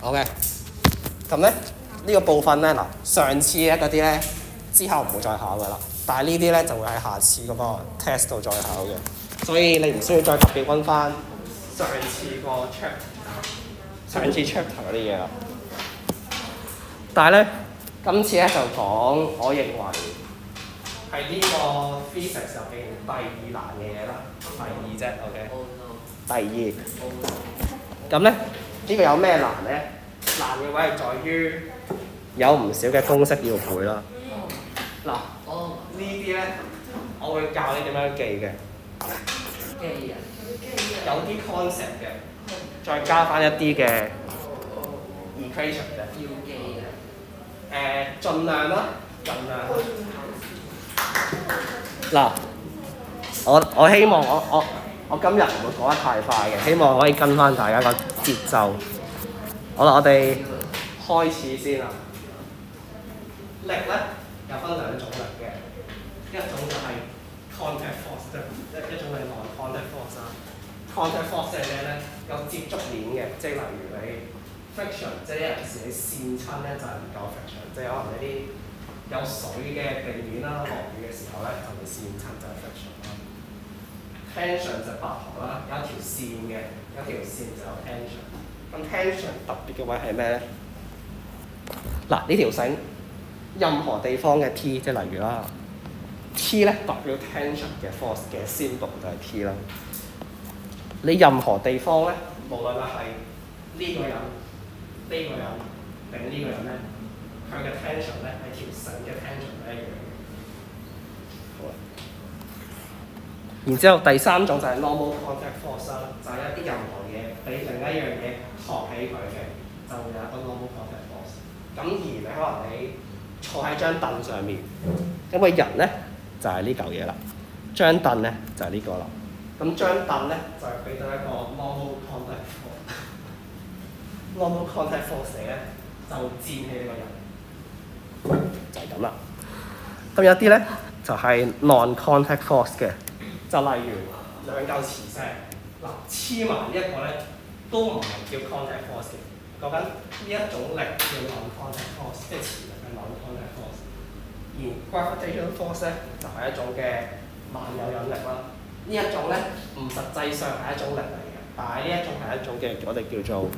OK， 咁咧呢個部分咧嗱，上次咧嗰啲咧之後唔會再考噶啦，但係呢啲咧就會喺下次嗰個 test 度再考嘅，所以你唔需要再特別温翻上次個 chapter 嗰啲嘢啦。但係咧，今次咧就講我認為係呢個 physics 入邊第二難嘅嘢啦，第二啫 ，OK。第二。咁咧，呢個有咩難咧？難嘅位係在於有唔少嘅公式要背啦。嗱，呢啲咧，我會教你點樣記嘅。記啊！有啲 concept 嘅，再加翻一啲嘅 equation 嘅。要記啊！盡量啦，盡量。嗱，我希望我今日唔會講得太快嘅，希望可以跟翻大家個節奏。好啦，我哋開始先啦。力咧有分兩種力嘅，一種就係 contact force， 一種係 non-contact force 啦。contact force 係咩咧？有接觸面嘅，即係例如你 friction， 即係有陣時你跣親咧就係唔夠 friction， 即係可能你啲有水嘅地面啦，落雨嘅時候咧就會跣親就係 friction 啦。tension 就拔河啦，有一條線嘅，有一條線就有 tension。咁 tension 特別嘅位係咩咧？嗱，呢條繩任何地方嘅 T， 即係例如啦 ，T 咧代表 tension 嘅 force 嘅 symbol 就係 T 啦。你任何地方咧，無論係呢個人、呢個人定呢個人咧，佢嘅 tension 咧係條繩嘅 tension 一樣嘅。好啊。然之後第三種就係 normal contact force 啦，就係一啲任何嘢俾另一樣嘢托起佢嘅，就會有一個 normal contact force。咁而你可能你坐喺張凳上面，咁個人咧就係呢嚿嘢啦，張凳咧就係呢個啦。咁張凳咧就係俾到一個 normal contact force。normal contact force 嚟咧就佔起呢個人，就係咁啦。咁有啲咧就係 non-contact force 嘅。就例如兩嚿磁石，嗱黐埋呢一個咧，都唔係叫 contact force 嘅。講緊呢一種力叫 non-contact force， 即係磁力嘅 non-contact force。而 gravitational force 咧就係一種嘅萬有引力啦。呢一種咧唔實際上係一種力嚟嘅，但係呢一種係一種嘅我哋叫做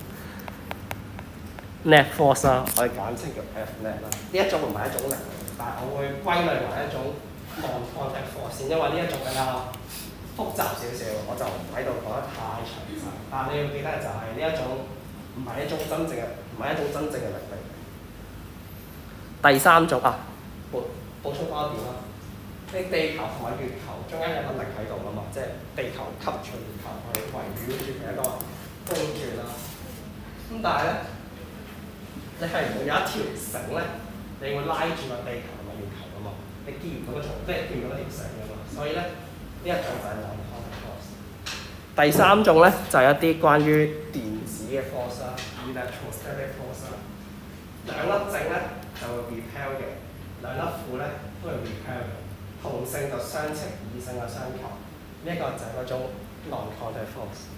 net force 啦，我哋簡稱叫 F net 啦。呢一種唔係一種力嚟嘅，但係我會歸類為一種 non-contact force， 因為呢一種比較複雜少少，我就唔喺度講得太詳細。但係你要記得就係呢一種唔係一種真正嘅力嚟。第三種啊，補充多一點啦。你地球同埋月球中間有個力喺度㗎嘛，即係地球吸住月球去圍繞住嘅一個公轉啦。咁但係咧，你係唔會有一條繩咧，你會拉住個地球同埋月球㗎嘛？你見唔到嗰條，即係見唔到嗰條繩㗎嘛？所以咧，呢一種就係 non-contact force。第三種咧就係一啲關於電子嘅 force 啦 ，electrostatic force 啦。兩粒正咧就會 repel 嘅，兩粒負咧都係 repel 嘅。同性就相斥，異性就相求。呢一個就係嗰種 non-contact force。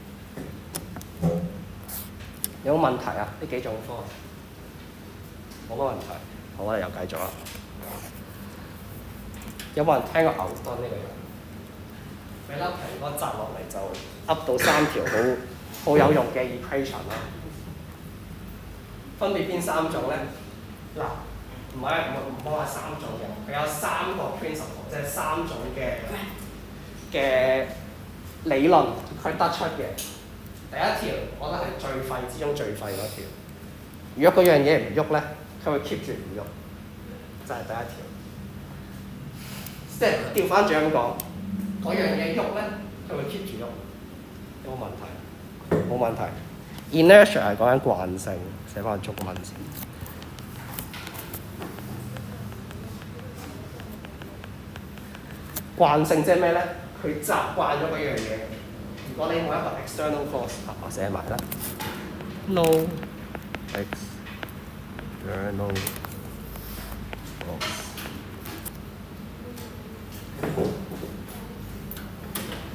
有冇問題啊？呢幾種 force 冇乜問題。好，我哋又繼續啦。有冇人聽過牛頓呢個人？俾粒蘋果砸落嚟就噏到3條好有用嘅 equation 啦。分別邊3種咧？嗱，唔好話3種嘅，佢有3個 principle， 即係3種嘅理論佢得出嘅。第一條，我覺得係最廢之中最廢嗰條。如果嗰樣嘢唔喐咧，佢會 keep 住唔喐，就係第一條。即係調翻轉咁講，嗰樣嘢喐咧，佢會 keep 住喐，有冇問題？冇問題。Inertia 係講緊慣性，寫翻中文先。慣性即係咩咧？佢習慣咗嗰樣嘢。如果你冇一個 external force， 我寫埋啦。No external force。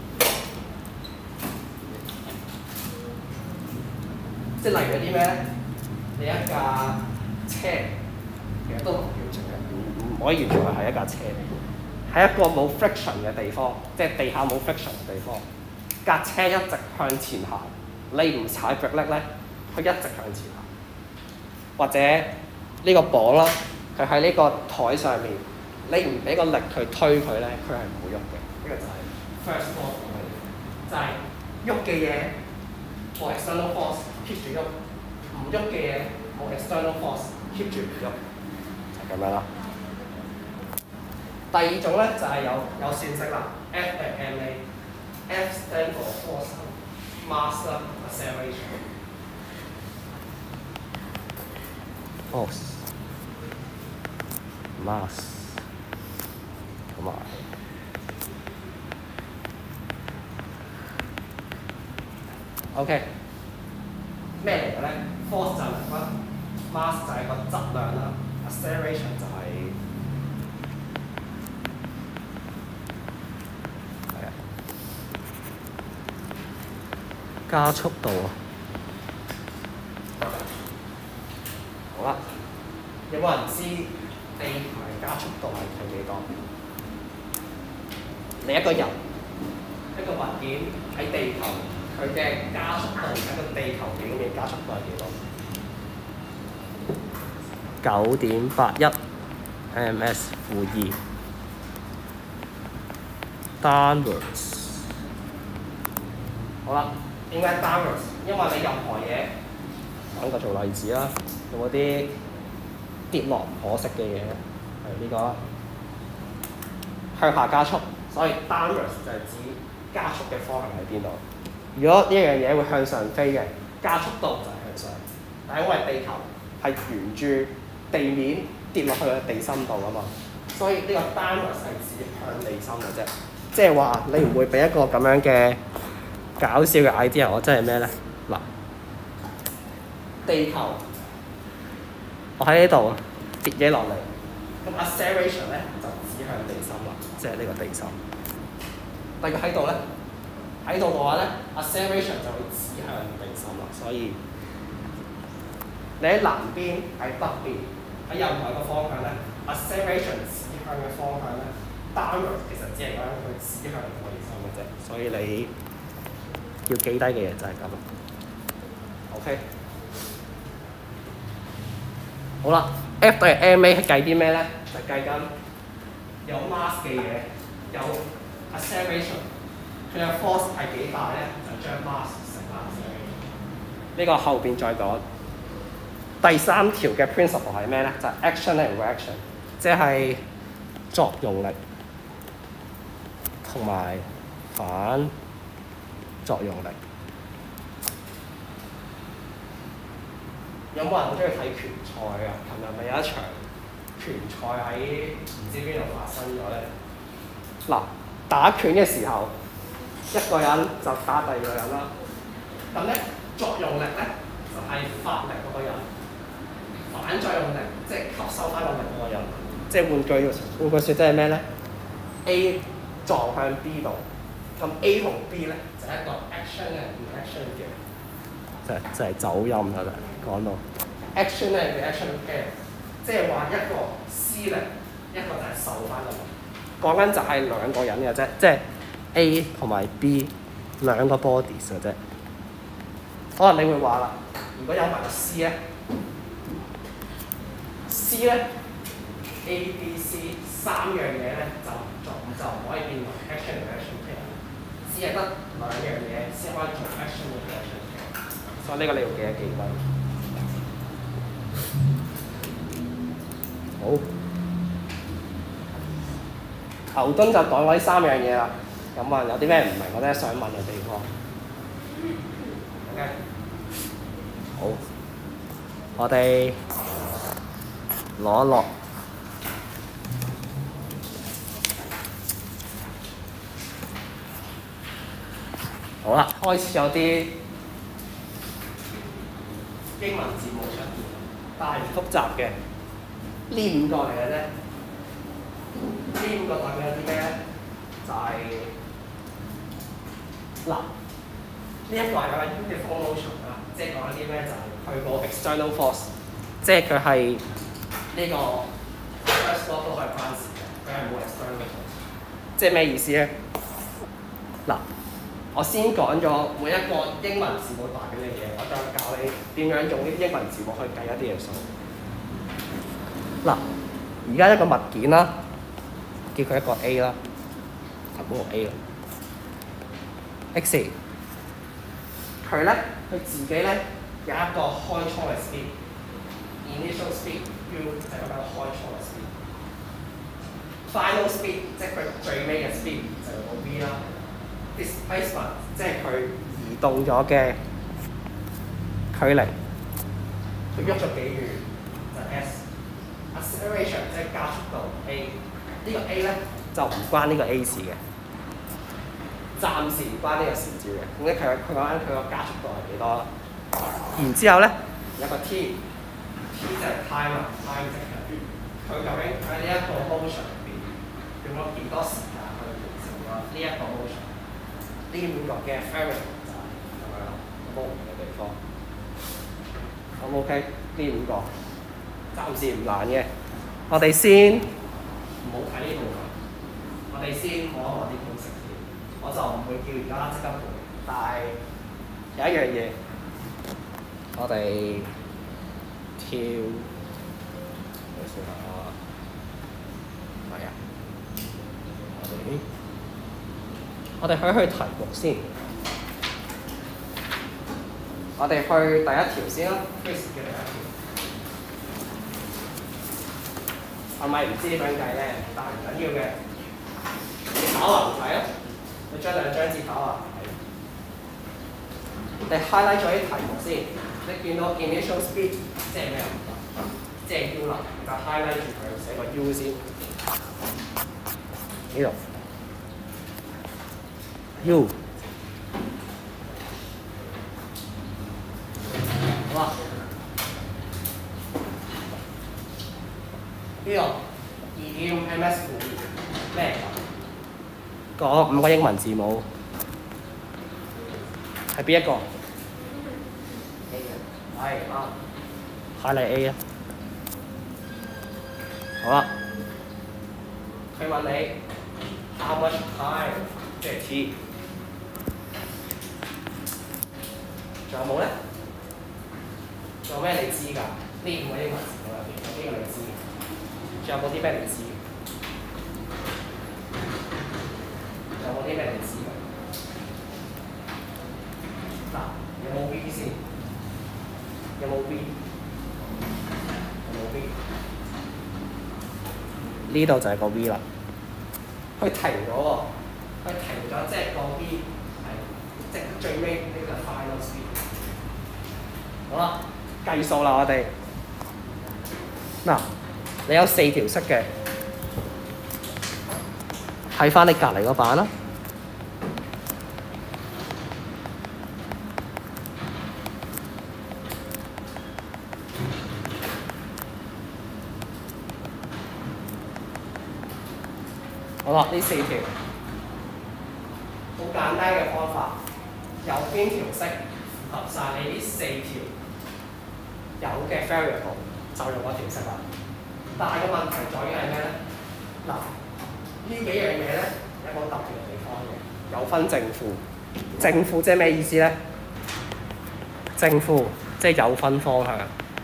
即係例如啲咩咧？ 你一架車，其實都唔完全唔可以完全話係一架車嚟嘅，喺一個冇 friction 嘅地方，即係地下冇 friction 嘅地方，架車一直向前行，你唔踩腳力咧，佢一直向前行。或者呢個磅啦，佢喺呢個台上面，你唔俾個力去推佢咧，佢係唔會喐嘅。呢個就係 first force 就係喐嘅嘢冇 external force keep 住喐，唔喐嘅嘢冇 external force keep 住唔喐，就咁樣啦。第二種咧就係有算式啦 ，F 係 ma，F stand for force、mass 啦、acceleration。force、mass 同埋，OK， 咩嚟嘅咧 ？force 就係力啦 ，mass 就係個質量啦 ，acceleration 就係加速度啊！好啦，有冇人知地球嘅加速度係幾多？你一個人一個物件喺地球，佢嘅加速度喺個地球表面加速度係幾多？9.81 ms-2 downwards。好啦，點解 downwards？因為你任何嘢，揾個做例子啦。有冇啲跌落唔可惜嘅嘢？係呢個向下加速，所以 downwards 就係指加速嘅方向喺邊度。如果呢樣嘢會向上飛嘅，加速度就係向上。但係因為地球係沿住地面跌落去嘅地心度啊嘛，所以呢個 downwards 係指向地心嘅啫。即係話你唔會俾一個咁樣嘅搞笑嘅 idea， 我真係咩咧？嗱，地球。我喺呢度跌嘢落嚟，咁 acceleration 咧就指向地心啦，即係呢個地心。但係喺度咧，喺度嘅話咧 ，acceleration 就會指向地心啦。所以你喺南邊、喺北邊、喺任何一個方向咧 ，acceleration 指向嘅方向咧 ，downward 其實只係講緊佢指向地心嘅啫。所以你要記低嘅嘢就係咁。OK。好啦 ，F 對 ma 係計啲咩咧？就計緊有 mass 嘅嘢，有 acceleration， 佢嘅 force 係幾大咧？就將 mass 乘下 acceleration。呢個後邊再講。第三條嘅 principle 係咩咧？就係 action and reaction， 即係作用力同埋反作用力。有冇人好中意睇拳賽啊？琴日咪有一場拳賽喺唔知邊度發生咗咧？嗱，打拳嘅時候，一個人就打第二個人啦。咁咧作用力咧就係發力嗰個人，反作用力即係吸收翻個力嗰個人。即係換句説，即係咩咧 ？A 撞向 B 度，咁 A 同 B 咧就係一個 action and reaction 嘅。就係走音啦，講到 action 咧 reaction pair， 即係話一個施力，一個就係受翻個力。講緊就係兩個人嘅啫，即係 A 同埋 B 兩個 bodies 嘅啫。可能你會話啦，如果有埋個 C 咧 ，C 咧 A、B、C 三樣嘢咧就唔可以變為 action reaction pair， 只係得兩樣嘢先可以做 action reaction。所以呢個你要記一記低。好，牛頓就講過呢三樣嘢啦。咁啊，有啲咩唔明或者想問嘅地方 ？OK， 好，我哋攞一落。好啦，開始有啲英文字母出現，但係唔複雜嘅。呢五個嚟嘅啫。呢五個代表有啲咩咧？就係嗱，呢一個係講緊 uniform motion 啦，即係講緊啲咩？就係佢個 external force。 即係佢係呢個 first law 都可以關事嘅，佢係冇 external force。即係咩意思咧？嗱，我先講咗每一個英文字母代表嘅嘢，我再教你點樣用呢啲英文字母去計一啲嘅數。嗱，而家一個物件啦，叫佢一個 A 啦，就嗰個 A 啦。X 佢咧，佢自己咧有一個開初嘅 speed，initial speed U 就係嗰個開初嘅 speed。final speed 即係佢最尾嘅 speed 就係個 V 啦。displacement 即係佢移動咗嘅距離，佢喐咗幾遠就係 S。acceleration 即係加速度 A， 呢個 A 咧就唔關呢個 A 事嘅。暫時唔關呢個事照嘅，咁咧佢講緊佢個加速度係幾多啦？然之後咧有個 T 就係 time 啦 ，time 即係佢究竟喺呢一個 motion 入邊用咗幾多時間去完成咗呢一個 motion？ 呢五個嘅 variable 就係咁樣啦，冇唔同嘅地方。咁 OK，呢五個暫時唔難嘅，我哋先唔好睇呢部分，我哋先摸一摸啲公式。我就唔會叫而家即刻背，但係有一樣嘢，我哋跳，睇先啦，係啊，我哋去題目先，我哋去第一條先啦 ，case 嘅第一條，係咪唔知點樣計咧？但係唔緊要嘅，你考下唔睇啊！你將兩張紙跑下，你 highlight 咗啲題目先。你見到 initial speed 即係咩啊？即係 U 啦，就 highlight 住佢，寫個 U 先。呢度 U 好啊。呢度2.5 ms 咩？嗰五個英文字母係邊一個 ？A 嘅，係啊，下嚟 A 啊。好啦，佢問你 how much time 即係 T， 仲有冇咧？仲有咩你知㗎？呢五個英文字母入邊有邊個你知？仲有冇啲咩你知？有冇啲咩你知㗎？嗱，有冇 V 先？有冇 V？有冇 V？呢度就係個 V 啦。佢停咗喎，佢停咗，即係個 V 係即係最尾呢個 final speed。好啦，計數啦，我哋嗱，你有4條式嘅。睇翻你隔離嗰版啦。好啦，呢4條好簡單嘅方法，有邊條式符合晒你呢4條有嘅 variable， 就用嗰條式啦。但係個問題在於係咩咧？嗱。呢幾樣嘢咧有個特別嘅地方嘅，有分正負。正負即係咩意思咧？正負即係有分方向。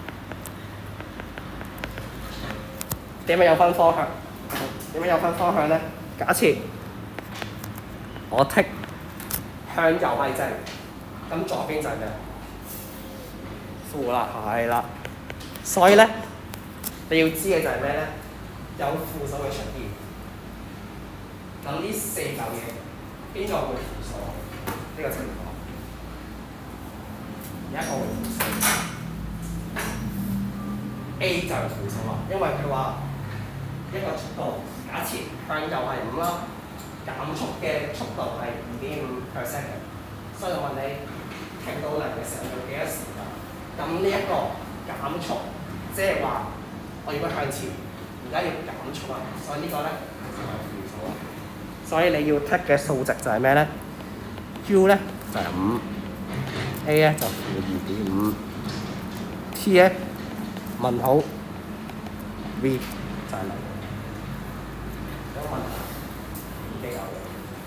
點樣有分方向？點樣有分方向咧？假設我剔向右係正，咁左邊就係咩？負啦，係啦。所以咧，你要知嘅就係咩咧？有負數嘅出現。咁呢4嚿嘢，邊個會負數？呢個情況，有一個會負數 ，A 就係負數啦，因為佢話一個速度，假設向右係5啦，減速嘅速度係2.5%，所以我問你停到0嘅時候用幾多時間？咁呢一個減速，即係話我如果向前，而家要減速啦，所以呢個咧就係負數啦。所以你要 take 嘅數值就係咩咧 ？U 咧就係5，A 咧就負2.5，T 咧問號 V 就係零。有問題已經有嘅。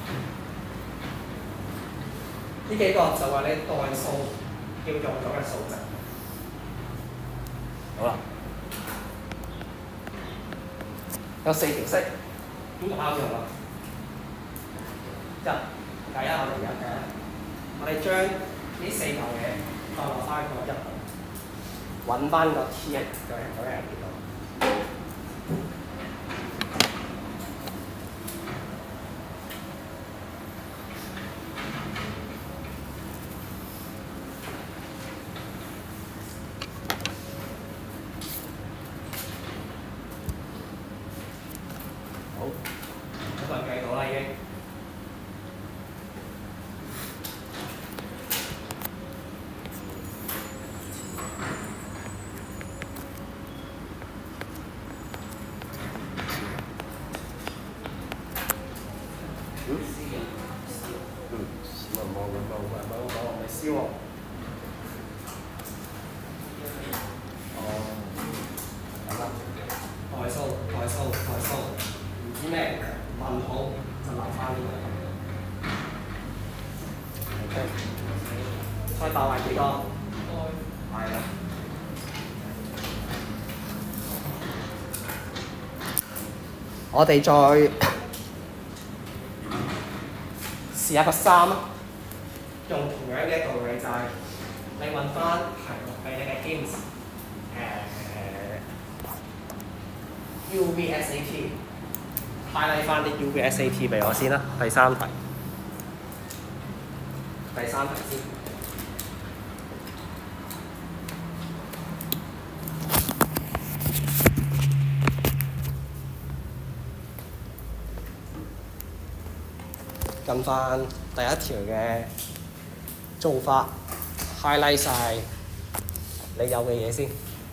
呢幾個就係你代數要用咗嘅數值。好啦，有4條式，邊個啱用啊？第一我哋而家我哋將呢4嚿嘢放落翻個1度，揾翻個 T 究竟係幾多？好，咁就計到啦已經。未燒喎。代數，唔知咩問號就留翻呢個。OK， 再答埋幾個？係啦。我哋再試下個3啊，用同樣嘅道理就係你揾翻俾你嘅 hints UVSAT highlight 翻啲 UVSAT 俾我先啦。第3題先。跟翻第1條嘅做法 highlight 晒你有嘅嘢先。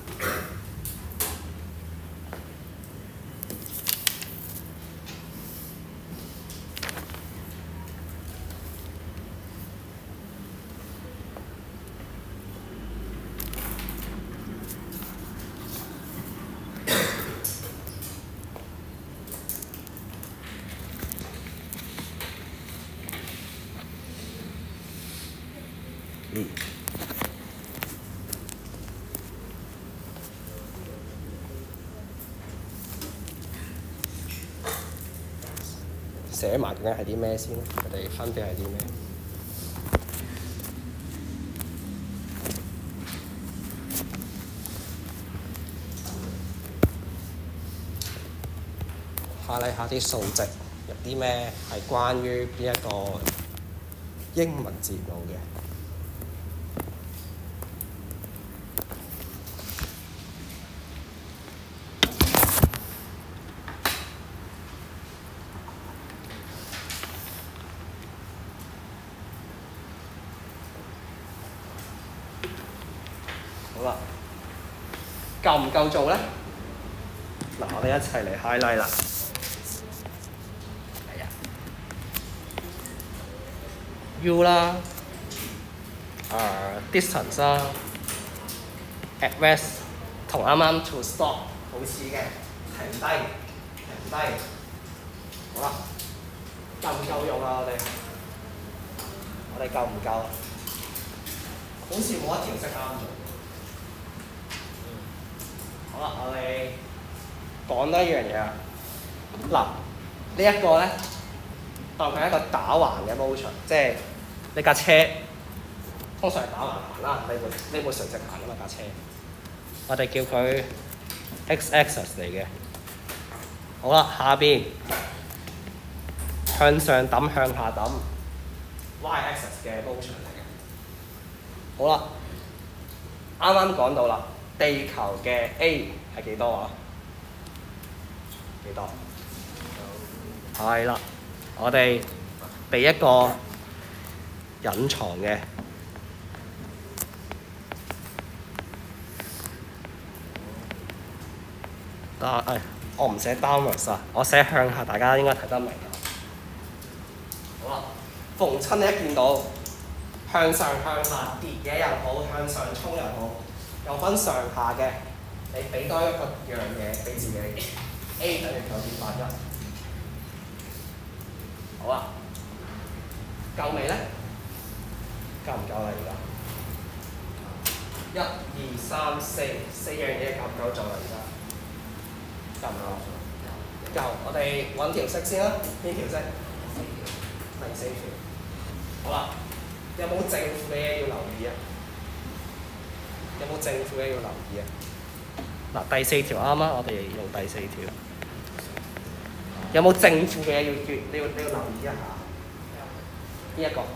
寫埋究竟係啲咩先？佢哋分別係啲咩？highlight下啲數值，有啲咩係關於邊一個英文字母嘅。好啦，夠唔夠做咧？嗱，我哋一齊嚟 highlight 啦。係啊 ，U 啦，distance 啦 ，at rest 同啱啱 to stop 好似嘅，停低。好啦，夠唔夠用啊？我哋夠唔夠？好似冇一條式啱做。好啦，我哋講多一樣嘢啊。嗱，呢一個咧，當佢係一個打橫嘅 motion， 即係你架車通常係打橫行啦，呢部垂直行啊嘛架車。我哋叫佢 x-axis 嚟嘅。好啦，下邊向上揼向下揼 y-axis 嘅 motion 嚟嘅。好啦，啱啱講到啦。地球嘅 A 係幾多啊？幾多？係啦，我哋俾一個隱藏嘅。我唔寫 downwards 啊，我寫向下，大家應該睇得明。好啦，逢親你一見到向上向下跌嘢又好，向上衝又好。有分上下嘅， 你俾多一個樣嘢俾自己 ，A 等於9.81。好啊，夠未咧？夠唔夠啦？而家1、2、3、4樣嘢夠唔夠做啦？而家夠唔夠？夠，我哋揾條色先啦。邊條色？第4條。好啦，有冇正負嘅嘢要留意啊？有冇正負嘅要留意啊？嗱，第4條啱啊，我哋用第4條。有冇正負嘅嘢你要留意一下？邊一個？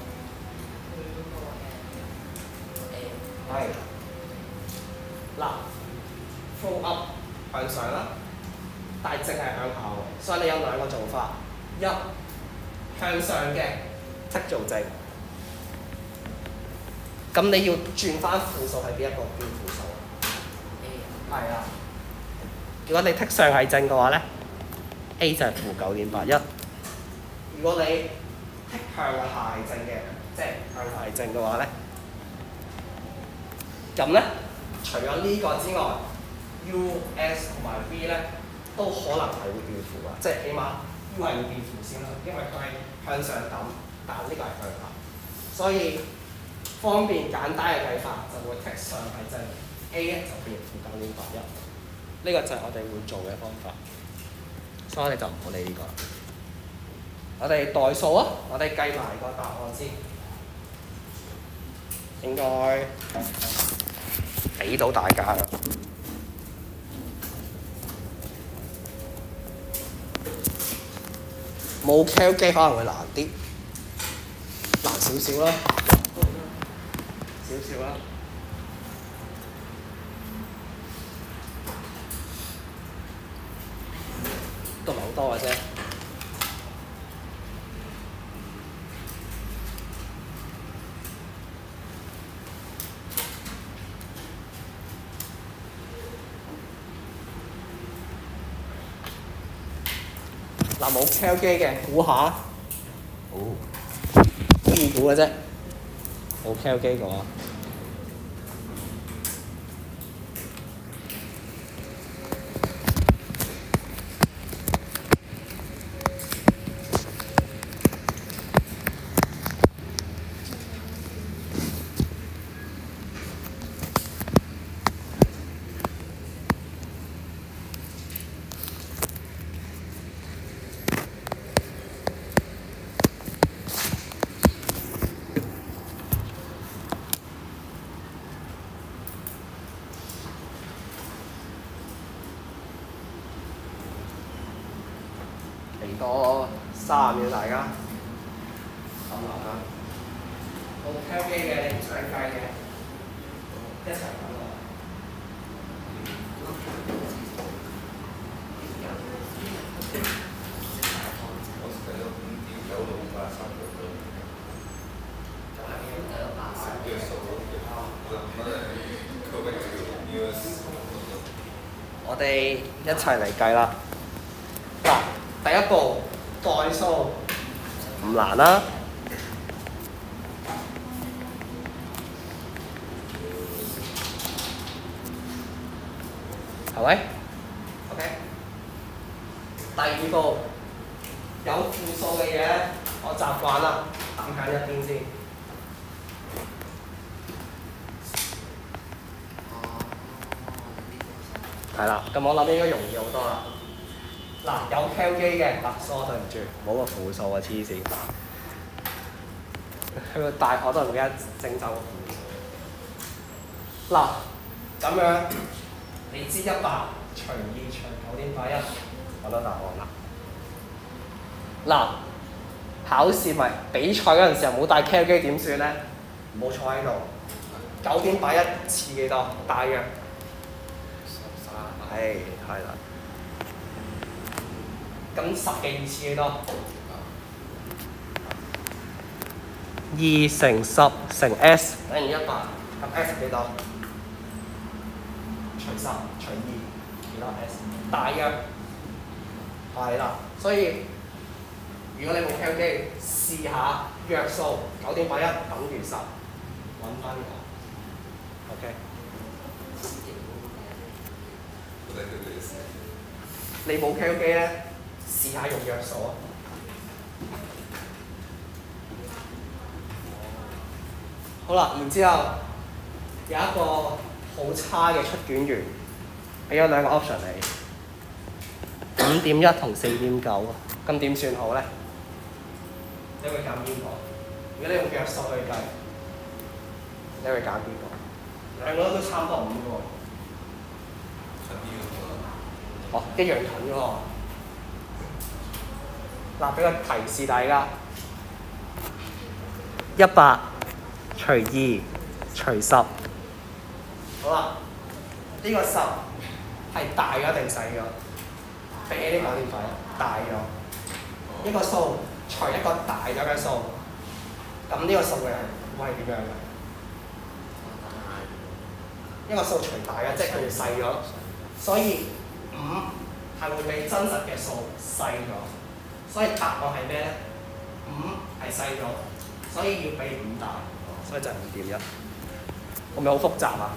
係。嗱 ，flow up 向上啦，但係淨係向下喎，所以你有兩個做法：一向上嘅剔做正，咁你要轉翻負數係邊一個？邊負數啊？係啊。如果你剔上係正嘅話咧 ，A 就係負9.81。如果你剔向嘅下係正嘅，即係向下係正嘅話咧，咁咧除咗呢個之外 ，U、S 同埋 V 咧都可能係會變負啊，即係起碼 U 係會變負先啦，因為佢係向上揼，但係呢個係向下，所以方便簡單嘅計法就會剔上係正 ，A 咧就變負9.81。呢個就係我哋會做嘅方法，所以我哋就唔好理呢個。我哋代數啊，我哋計埋個答案先，應該俾到大家啦。冇 cal 機可能會難啲，難少少啦，少少啦。都唔係好多嘅啫。嗱，冇 cal 機嘅，估下。哦。估嘅啫。冇 cal 機嘅話。多30秒大家諗諗啦。冇 cal 機嘅你唔想計嘅，一齊諗落。我哋一齊嚟計啦。嗱，第一步代數唔難啦。係咪 ？OK。第二步有負數嘅嘢，我習慣啦，抌緊一邊先。係啦，咁我諗應該容易好多啦。嗱，有 cal 機嘅，sorry 對唔住，冇個負數啊，黐線。去到大學都唔記得整走個負數。嗱，咁樣你知100除2除9.81，揾到答案啦。嗱，考試咪比賽嗰陣時候冇帶 cal 機點算咧？唔好坐喺度。9.81次幾多？大約。係啦。咁10嘅2次幾多？2乘10乘 S 等於100，咁 S 幾多？除10除2幾多 S？ 大約係啦，所以如果你冇 cal 機，試下約數9.81等於10，揾翻個 OK。 你冇 K O 機咧，試下用約數啊！好啦，然之後有一個好差嘅出卷員，俾咗兩個 option 你，5.1同4.9，咁點算好咧？你會揀邊個？如果你用約數去計，你會揀邊個？兩個都差唔多5個喎。哦，一樣近嘅喎。嗱，俾個提示大家，100除2除10。好啦，呢個10係大咗定細咗？比起呢個點睇？大咗。一個數除一個大咗嘅數，咁呢個數嘅會係點樣嘅？一個數除大嘅，即係佢哋細咗，所以5係會比真實嘅數細咗，所以答案係咩咧？5係細咗，所以要比5大，所以就係5.1。係咪好複雜啊？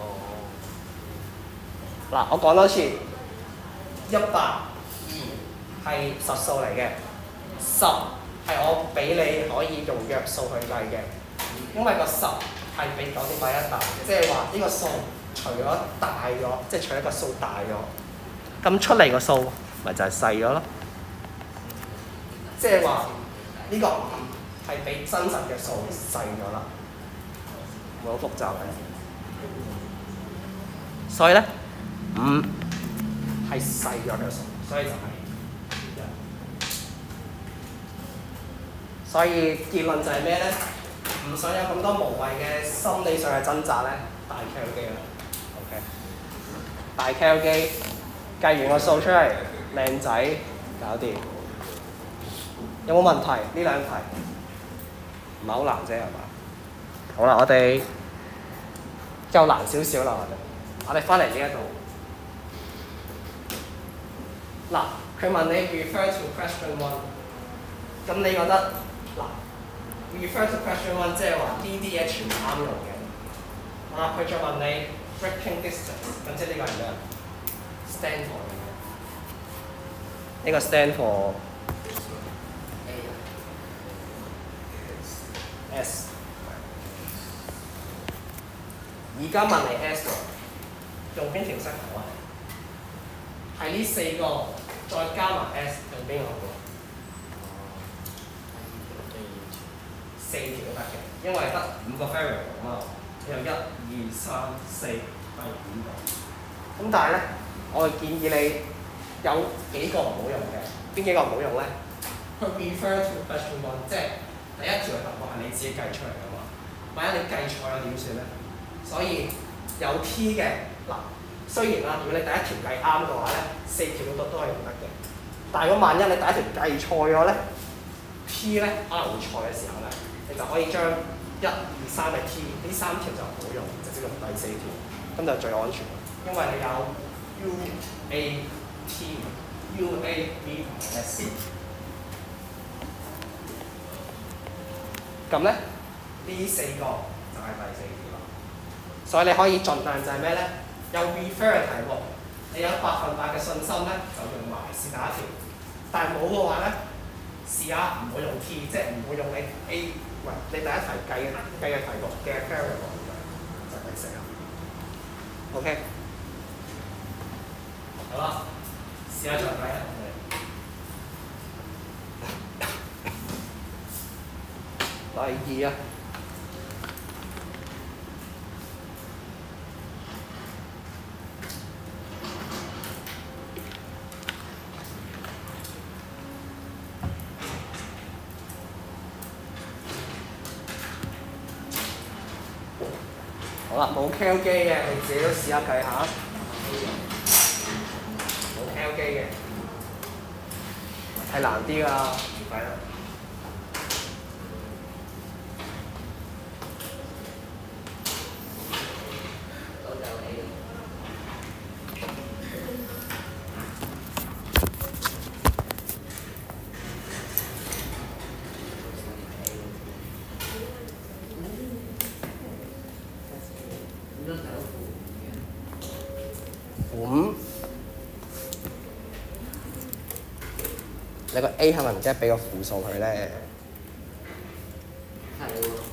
嗱，我講多次，100係實數嚟嘅，10係我俾你可以用約數去計嘅，因為個10係比9.81大，即係話呢個數除咗大咗，即係除一個數大咗，咁出嚟個數咪就係細咗咯。即係話呢個5係比真實嘅數細咗啦，會好複雜嘅。所以咧，5係細咗嘅數，所以就係1。所以結論就係咩咧？唔想有咁多無謂嘅心理上嘅掙扎咧，大 K O 機啦。OK， 大 K O 機計完個數出嚟，靚仔，搞掂。有冇問題？呢兩題唔係好難啫，係嘛？好啦，我哋又難少少啦，我哋翻嚟呢一度。嗱，佢問你 refer to question 1， 咁你覺得嗱 refer to question 1即係話呢啲嘢全部啱用嘅。啊，佢再問你 breaking distance， 咁即係呢個係咩 ？stand for 呢個 stand for S。而家問你 S 喎，用邊條式好啊？係呢4個再加埋 S， 用邊個好啊？4條都得嘅，因為得5個 variable 啊嘛，有1、2、3、4，係5個。咁但係咧，我建議你有幾個唔好用嘅，邊幾個唔好用咧？佢 refer to question 1， 即係第一條嘅答案係你自己計出嚟㗎嘛，萬一你計錯咗點算咧？所以有 T 嘅嗱，雖然啦，如果你第一條計啱嘅話咧，4條都係唔得嘅。但係如果萬一你第一條計錯咗咧 ，T 咧可能會錯嘅時候咧，你就可以將1、2、3嘅 T 呢3條就唔好用，直接用第4條，咁就最安全。因為你有 U A T、U A B 同 S。咁咧呢4個就係第4條啦。所以你可以盡量就係咩咧？有 refer 嘅題目，你有100%嘅信心咧，就用埋是但一條。但係冇嘅話咧，試下唔好用 T， 即係唔好用你 A， 喂，你第一題計嘅題目嘅 variable 就係第4啦。OK， 好啦，試下再計下第2啊。好啦，冇 K O 機嘅，你自己都試下計下。冇 K O 機嘅，係難啲㗎，唔計啦。5 你個 A 係咪唔記得俾個負數佢咧？係。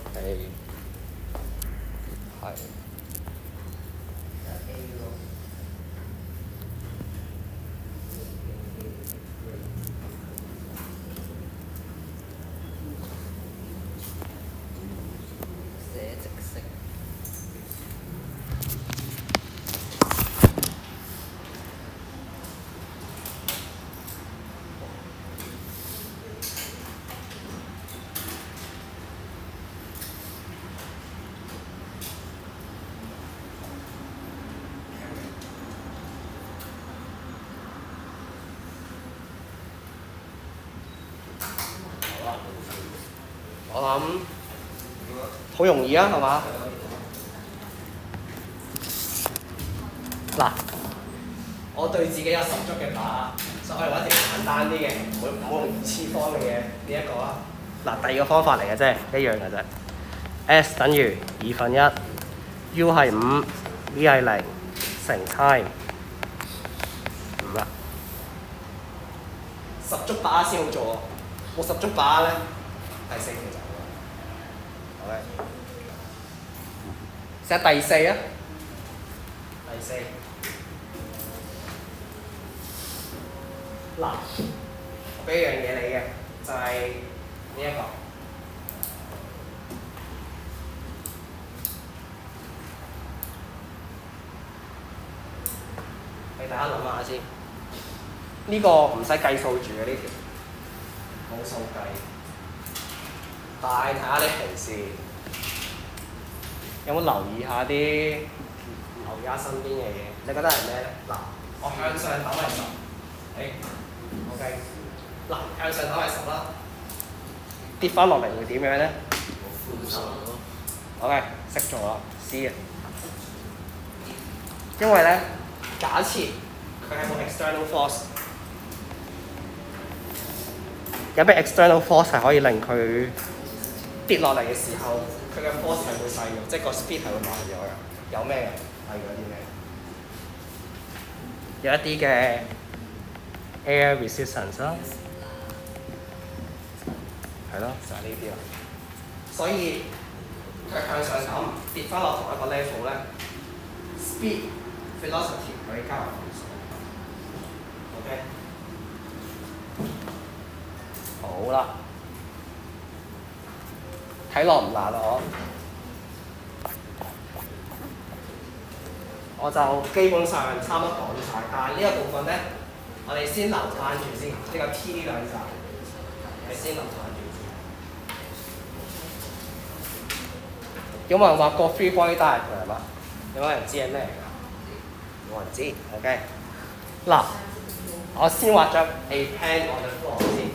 寫直式。我諗好容易啊，係嘛？嗱，我對自己有十足嘅把握，所以我揾條簡單啲嘅，唔好用次方嘅嘢，呢一個啊。嗱，第二個方法嚟嘅啫，一樣嘅啫。S 等於1/2，U 係5，V 係0，乘 time 5啦。十足把握先好做喎，冇十足把握咧，第4條就好啦。寫第4啊，第4。嗱，我俾一樣嘢你嘅，就係呢一個。俾大家諗下先，呢個唔使計數住嘅呢條，冇數計。但係睇下你平時有冇留意下啲留意下身邊嘅嘢？你覺得係咩咧？嗱，我向上抖係10，OK。嗱，向上抖係10啦，跌翻落嚟會點樣咧？負數咯。OK， 識做啦 ，C 嘅。因為咧，假設佢係冇 external force， 有咩 external force 係可以令佢跌落嚟嘅時候，佢嘅 force 係會細咗，即係個 speed 係會慢咗嘅。有咩嘅？例如有啲咩？有一啲嘅 air resistance 啦，係咯，就係呢啲啦。所以佢向上咁跌翻落同一個 level 咧 ，speed、velocity 佢加埋負數。OK， 好啦。睇落唔難啊！我就基本上差唔多講晒，但係呢一部分咧，我哋先留翻住先，呢個 T 兩集，你先留翻住先。有冇人畫過 free body diagram 嘛？有冇人知係咩嚟㗎？冇人知 ，OK。嗱，我先畫咗 a pen on the floor 先。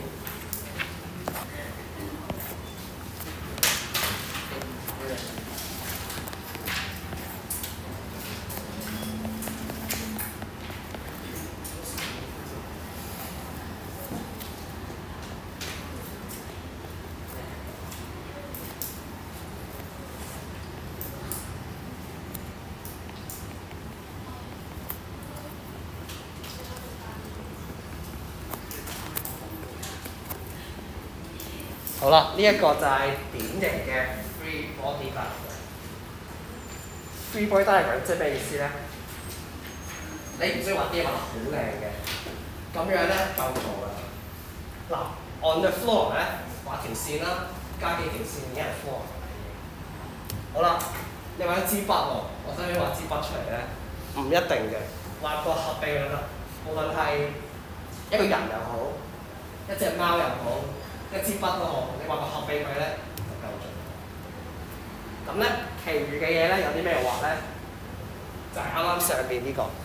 好啦，呢一個就係典型嘅 free body diagram。free body diagram 即係咩意思咧？你唔需要畫啲嘢畫得好靚嘅，咁樣咧夠做啦。嗱 ，on the floor 咧畫條線啦，加幾條線已經係 floor。好啦，你畫一支筆喎，我想唔想畫支筆出嚟咧？唔一定嘅，畫個合臂就得。無論係一個人又好，一隻貓又好。一支筆都好，你畫個合臂佢咧就夠盡。咁咧，其餘嘅嘢咧有啲咩畫咧？就係啱啱上邊呢個，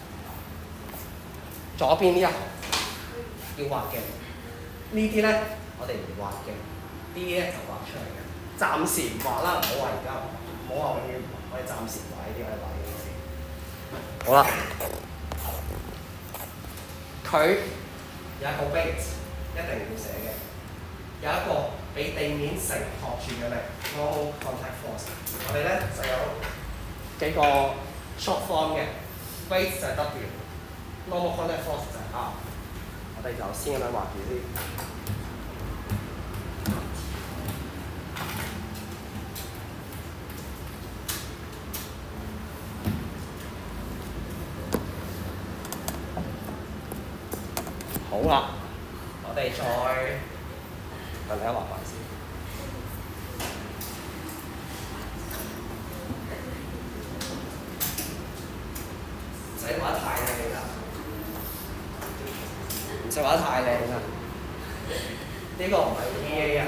左邊呢一行要畫嘅。呢啲咧我哋唔畫嘅，呢啲咧就畫出嚟嘅。暫時唔畫啦，唔好話而家，唔好話永遠，我哋暫時畫呢啲，我哋畫呢啲先。好啦，佢有一個 weight 一定要寫嘅。有一個俾地面承托住嘅力 ，normal contact force。我哋咧就有幾個 short form 嘅 weight 就係 W，normal contact force 就係 R。我哋就先咁樣畫住先。好啦，我哋再問你一畫畫先。唔使畫得太靚啦，唔使畫得太靚啦。呢個唔係 PA 啊。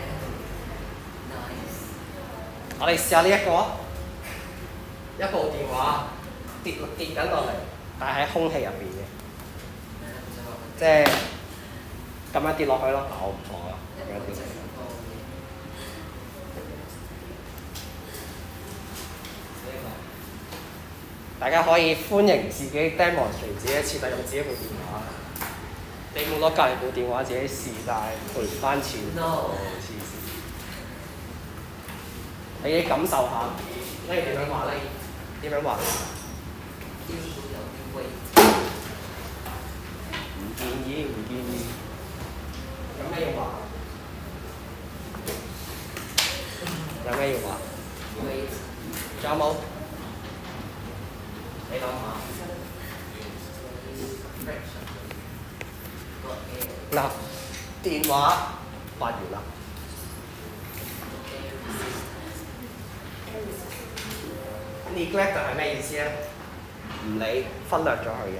我哋試下呢一個啊，一部電話跌緊落嚟，但係喺空氣入邊嘅。即係咁樣跌落去咯，但我唔放啦，咁樣跌落去。大家可以歡迎自己 demonstrate 自己設計用自己部電話。你冇攞隔離部電話自己試晒，賠翻錢。黐線！你感受下，呢個點樣畫咧？點樣畫？唔建議。有咩要畫？有咩要畫？仲有冇？你諗下。嗱，電話畫完啦。neglect 係咩意思咧？唔理，忽略咗佢嘅。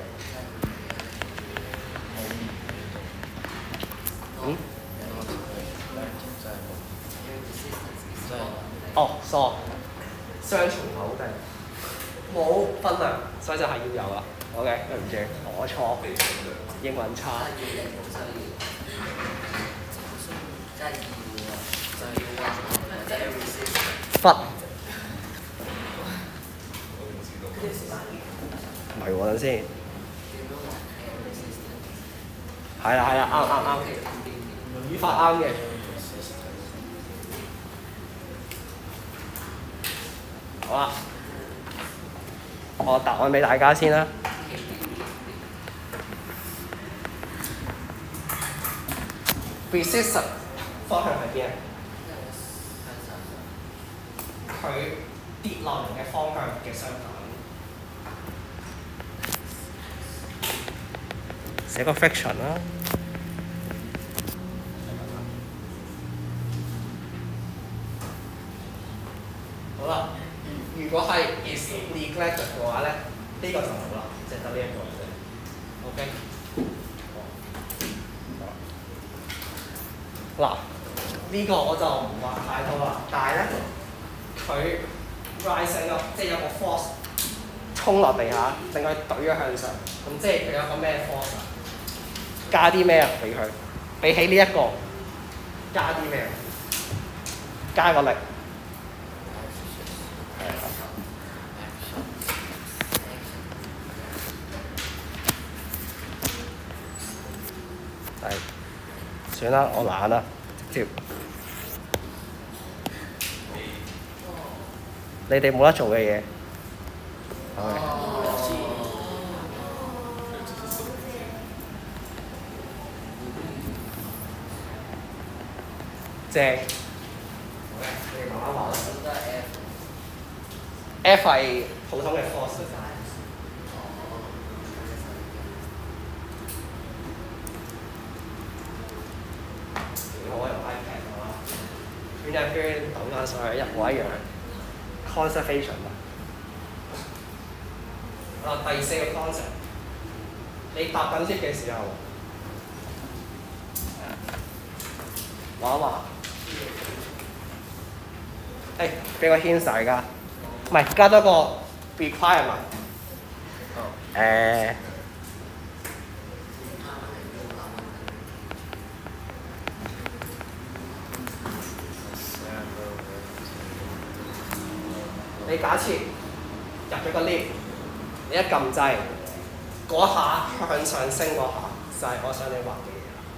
哦，sorry，雙重否定，冇忽略，所以就係要有啦。OK， 對唔住，我錯，英文差。忽。唔係喎，等先。係啦，啱，語法啱嘅。好啦，我答案俾大家先啦。Resistor 方向係邊啊？佢跌落嚟嘅方向嘅相反。寫個 friction 啦。好啦，如果係 is neglected 嘅話咧，呢個就冇啦，即係得呢一個啫。OK。嗱，呢個我就唔畫太多啦，但係咧，佢 rising up， 即係有個 force 衝落地下，令佢懟咗向上。咁即係佢有個咩 force 啊？加啲咩啊？俾佢，比起呢一個，加啲咩？加個力。算啦，我懶啦，直接。你哋冇得做嘅嘢。正。你哋慢慢畫啦。F 係普通嘅 force。我用 iPad 啦，圈一圈倒翻上去，一模一樣。conservation 啊，第四個 concept， 你搭緊 lift 嘅時候，畫一畫。俾個 hint 大家，唔係加多個 requirement。你假設入咗個 lift， 你一撳掣，嗰下向上升嗰下，就係我想你畫嘅嘢啦。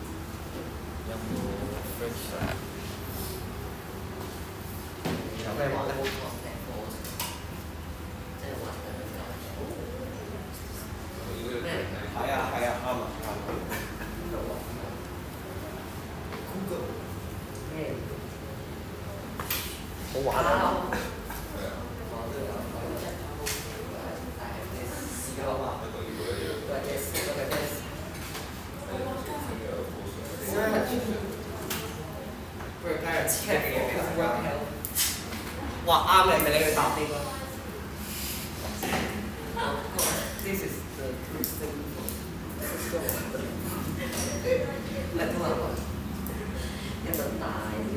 有咩畫咧？係啊，啱啊。 好玩啊！哇啱你，咪你去答呢個。This is the let one 一陣大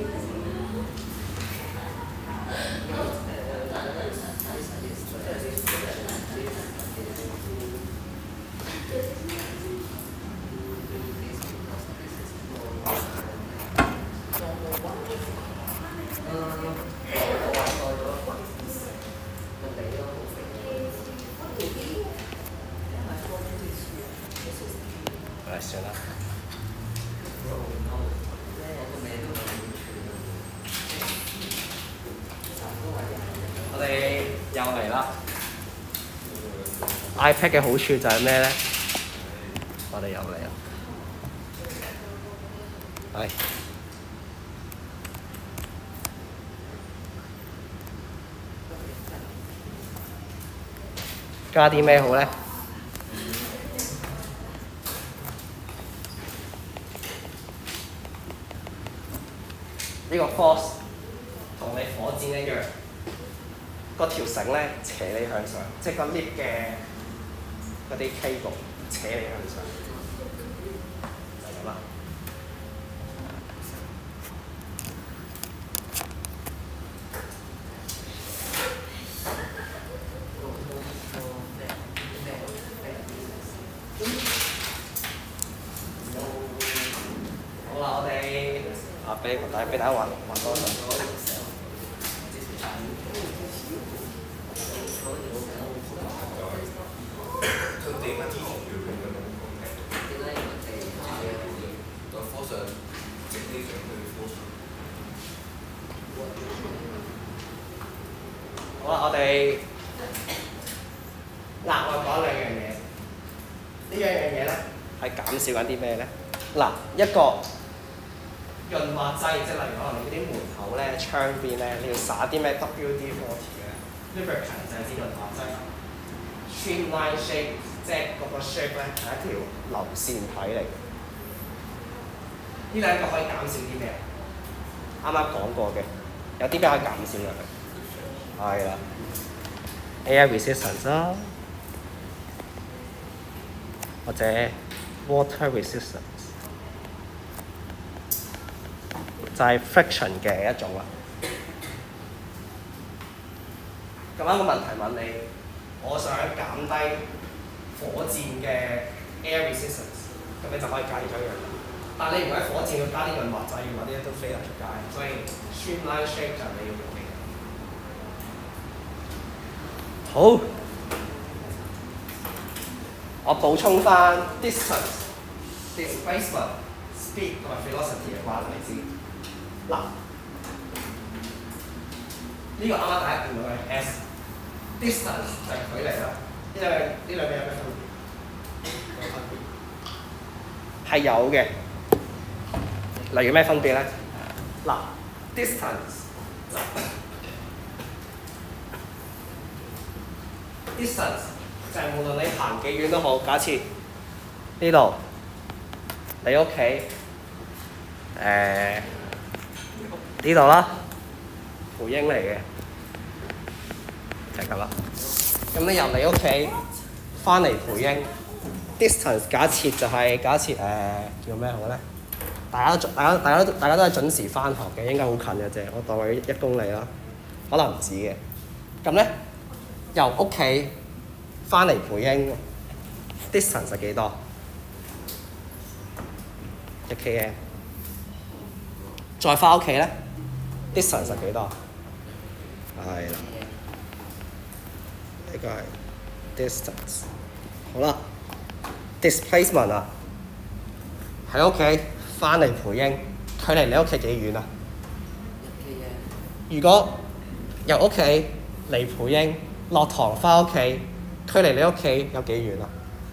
算啦。我哋又嚟啦。iPad 嘅好處就係咩咧？我哋又嚟啦。係。加啲咩好咧？呢個 force 同你火箭一樣，嗰條繩咧扯你向上，即係個 lift 嘅嗰啲 cable 扯你向上，就係咁啦。好啦，我哋俾大家玩多陣。好啦，我哋額外講兩樣嘢。呢兩樣嘢咧係減少緊啲咩咧？嗱，一個潤滑劑，即係例如可能你嗰啲門口咧、窗邊咧，你要灑啲咩 WD-40 嘅 lubricant 就係支潤滑劑。Streamline shape 即係嗰個 shape 咧係一條流線體嚟嘅。呢兩個可以減少啲咩？啱啱講過嘅，有啲咩可以減少嘅？係啦 ，air resistance 啦，或者 water resistance， 就係 friction 嘅一種啦。咁啱個問題問你，我想減低火箭嘅 air resistance， 咁你就可以加呢種樣。但係你唔喺火箭度加啲潤滑劑嘅話，啲都飛得出街，所以 streamline shape 就係你要用嘅。好，我補充翻 distance、displacement、speed 同埋 velocity 嘅關係先。嗱，呢個啱啱大家見到嘅 s，distance 就係距離啦。呢兩個有咩分別？係有嘅。例如咩分別咧？嗱 ，distance 就係無論你行幾遠都好，假設呢度你屋企呢度啦，蒲英嚟嘅，就係咁啦。咁你由你屋企翻嚟蒲英 ，distance 假設就係叫咩好咧？大家都係準時翻學嘅，應該好近嘅啫。我當佢1公里啦，可能唔止嘅。咁咧，由屋企翻嚟蒲英 ，distance 係幾多？1 km。再翻屋企咧 ，distance 係幾多？係啦，呢個係 distance。好啦 ，displacement 啦，喺屋企翻嚟蒲英，距離你屋企幾遠啊？如果由屋企嚟蒲英，落堂翻屋企，距離你屋企有幾遠啊？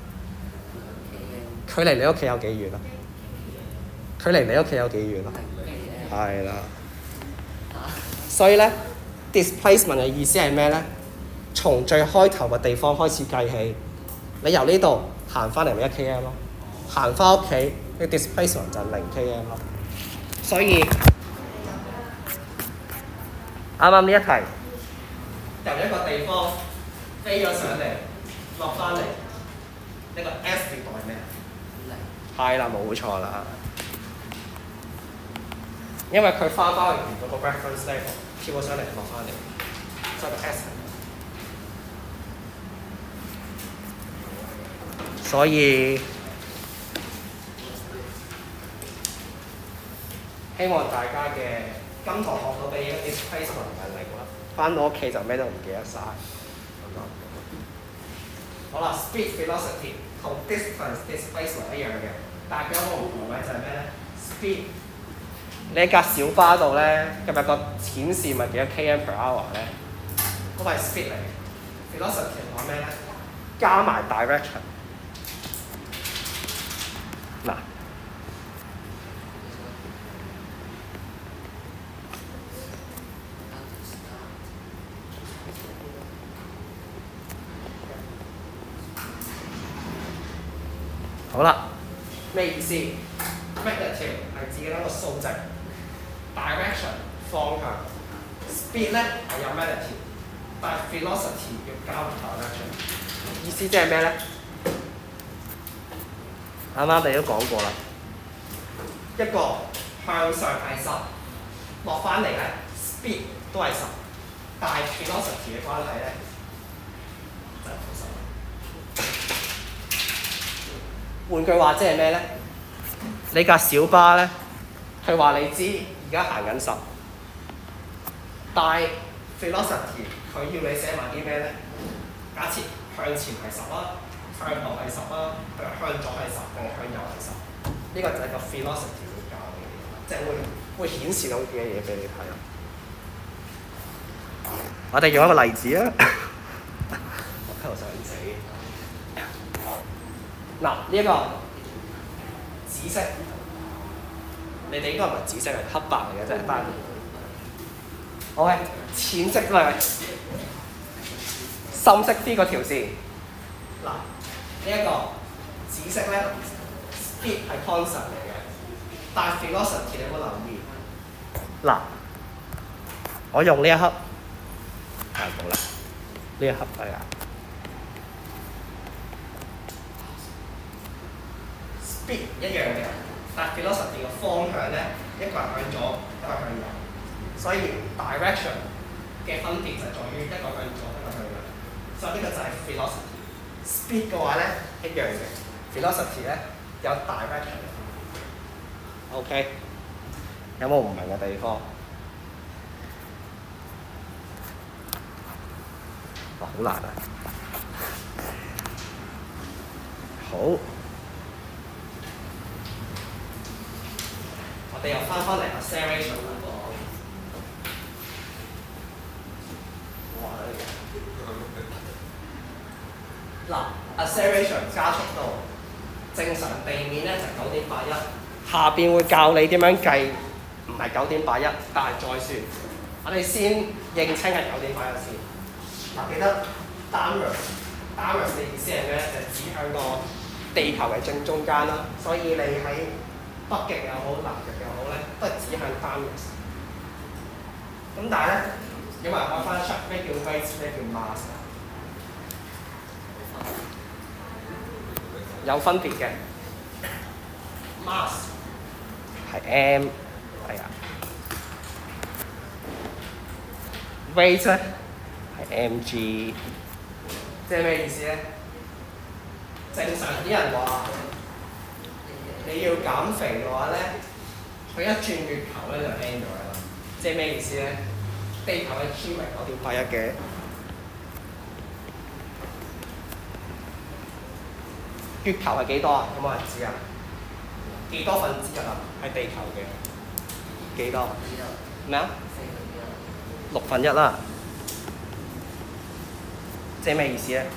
距離你屋企有幾遠啊？距離你屋企有幾遠啊？係啦，所以咧 displacement 嘅意思係咩咧？從最開頭嘅地方開始計起，你由呢度行翻嚟咪1km 咯，行翻屋企你 displacement 就0km 咯。所以啱啱呢一題由一個地方飛咗上嚟，落翻嚟，呢個 S 值代咩啊？係啦，冇錯啦。因為佢翻返去原嗰個 reference level， 跳咗上嚟落翻嚟，所以個 S 係。所以希望大家嘅今堂學到嘅嘢 displacement 唔係零啦，翻到屋企就咩都唔記得晒。好啦 ，speed velocity 同 distance displacement 一樣嘅，但係有個唔同嘅就係咩咧 ？speed 你喺架小巴度咧，今日個顯示咪幾多 km/h 咧？嗰個係 speed 嚟嘅。velocity 講咩咧？加埋 direction。嗱，好啦，咩意思 ？magnitude 係指嘅一個數值 ，direction 方向 ，speed 咧係有 magnitude， 但係 velocity 要加埋 direction。意思即係咩咧？啱啱你都講過啦，一個向上係10，落翻嚟咧 speed 都係10，但係 velocity 嘅關係咧就係10。換句話即係咩咧？你架小巴咧，佢話你知而家行緊10，但係 velocity 佢要你寫埋啲咩咧？假設向前係10啦。向後係10啦，佢向左係10，定係向右係10？呢個就係個 velocity 會教你嘅，即係會顯示到嘅嘢俾你睇。我哋用一個例子啊，我喺度想死。嗱，呢一個紫色，你哋應該唔係紫色，係黑白嚟嘅啫，但係OK，淺色啦，深色啲嗰條線。嗱。呢一個紫色咧 ，speed 係 constant 嚟嘅，但係 velocity 你有冇留意？嗱，我用呢一刻，係好啦，呢一刻係啊 ，speed 一樣嘅，但係 velocity 嘅方向咧，一個係向左，一個係向右，所以 direction 嘅分別就在於一個向左，一個向右，所以呢個就係 velocity。speed 嘅話咧一樣嘅 ，velocity 咧有 direction。OK， 有冇唔明嘅地方？哇，好難啊！好，我哋又翻嚟 acceleration 啦。嗱 ，acceleration 加速度，正常地面咧就9.81，下邊會教你點樣計，唔係9.81，但係再算。我哋先認清係9.81先。嗱，記得 downward 嘅意思係咩咧？就指向個地球嘅正中間啦。所以你喺北極又好，南極又好咧，都係指向 downward。咁但係咧，有冇人講翻出咩叫 weight， 咩叫 mass？有分別嘅 ，mass 係 m， 係啊 ，weight 咧係 mg， 即係咩意思咧？正常啲人話你要減肥嘅話咧，佢一轉月球咧就 end 咗啦。即係咩意思咧？地球嘅 G 係9.81嘅。月球係幾多啊？有冇人知啊？幾多分之一啊？係地球嘅幾多？咩啊？1/6啦。即係咩意思咧？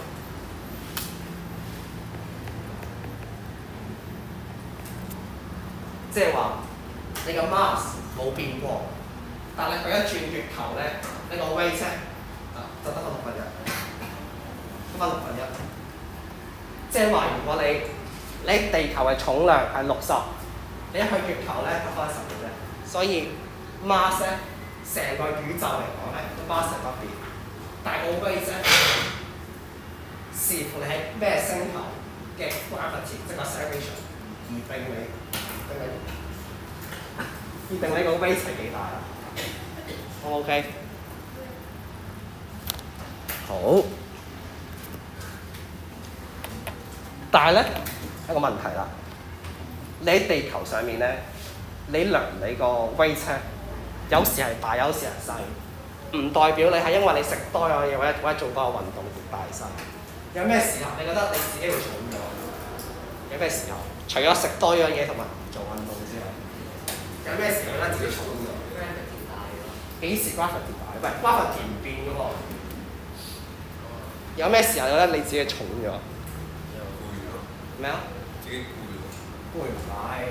即係話你個 mass 冇變過，但係佢一轉月球咧，你呢個 weight 咧就得個1/6，得翻1/6。即係話，如果你地球嘅重量係60，你一去月球咧得翻10嘅啫。所以 mass 咧成個宇宙嚟講咧都 mass 不變，但係個 weight 咧視乎你喺咩星球嘅 gravity 即係 acceleration 而定你個 weight 係幾大啦。OK？ 好。但係咧一個問題啦，你喺地球上面咧，你量你個 weight 有時係大，有時係細，唔代表你係因為你食多咗嘢或者做多個運動而大細。有咩時候你覺得你自己會重咗？有咩時候？除咗食多咗嘢同埋唔做運動之外，有咩時候覺得自己重咗？幾時 gravity 大？喂 gravity 唔變嘅喎。有咩時候覺得你自己重咗？咩啊？自己攰唔係。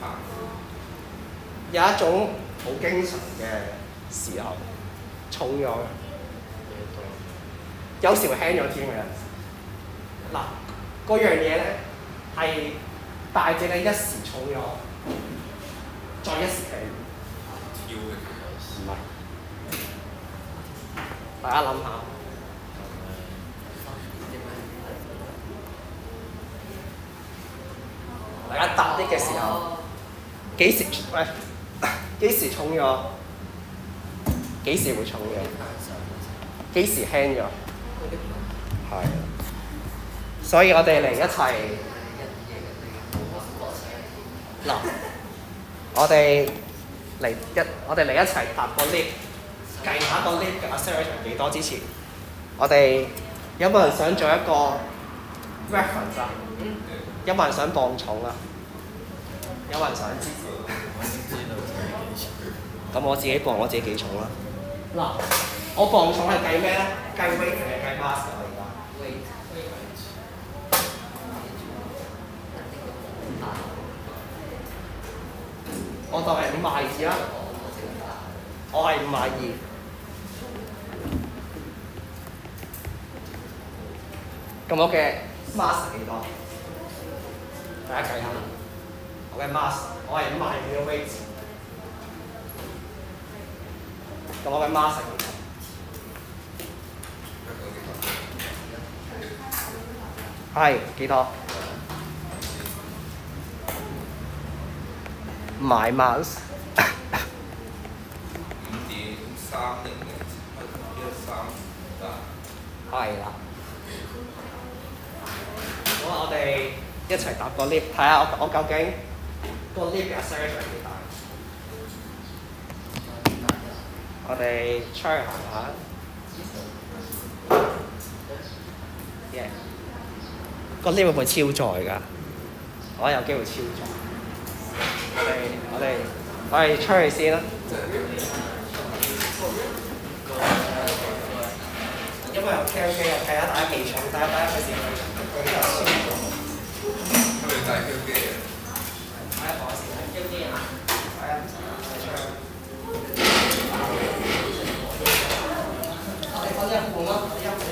有一種好經常嘅時候重咗，有時會輕咗添嘅。嗱，嗰樣嘢咧係大隻你一時重咗，再一時輕。唔係。大家諗下。大家搭 lift 嘅時候，幾時重咗？幾時會重咗？幾時輕咗？係。所以我哋嚟一齊嗱，我哋嚟一齊搭個 lift， 計下個 lift 嘅 acceleration 幾多之前，我哋有冇人想做一個 reference 啊？有冇人想磅重啊？有冇人想知？咁我自己磅我自己幾重啦。嗱，我磅重係計咩咧？計 weight 定係計 mass 㗎？我而家 weight。我當係52啦。我係52。咁我嘅 mass 係幾多？大家計下，我嘅 mass， 我係52嘅 weight， 咁我嘅 mass 係幾多？係幾多？My mass 係啦。好啊，我哋一齊搭個 lift， 睇下我究竟個 lift 嘅 acceleration 幾大。我哋出去行下。個 lift 會唔會超載㗎？我有機會超載。我哋出去先啦。因為 OK 啊，睇下大家幾重，睇下大家幾時舉得超載。係咪大 Q 機啊？睇下我先，Q 機啊！睇下，出去。我哋一半咯，一半。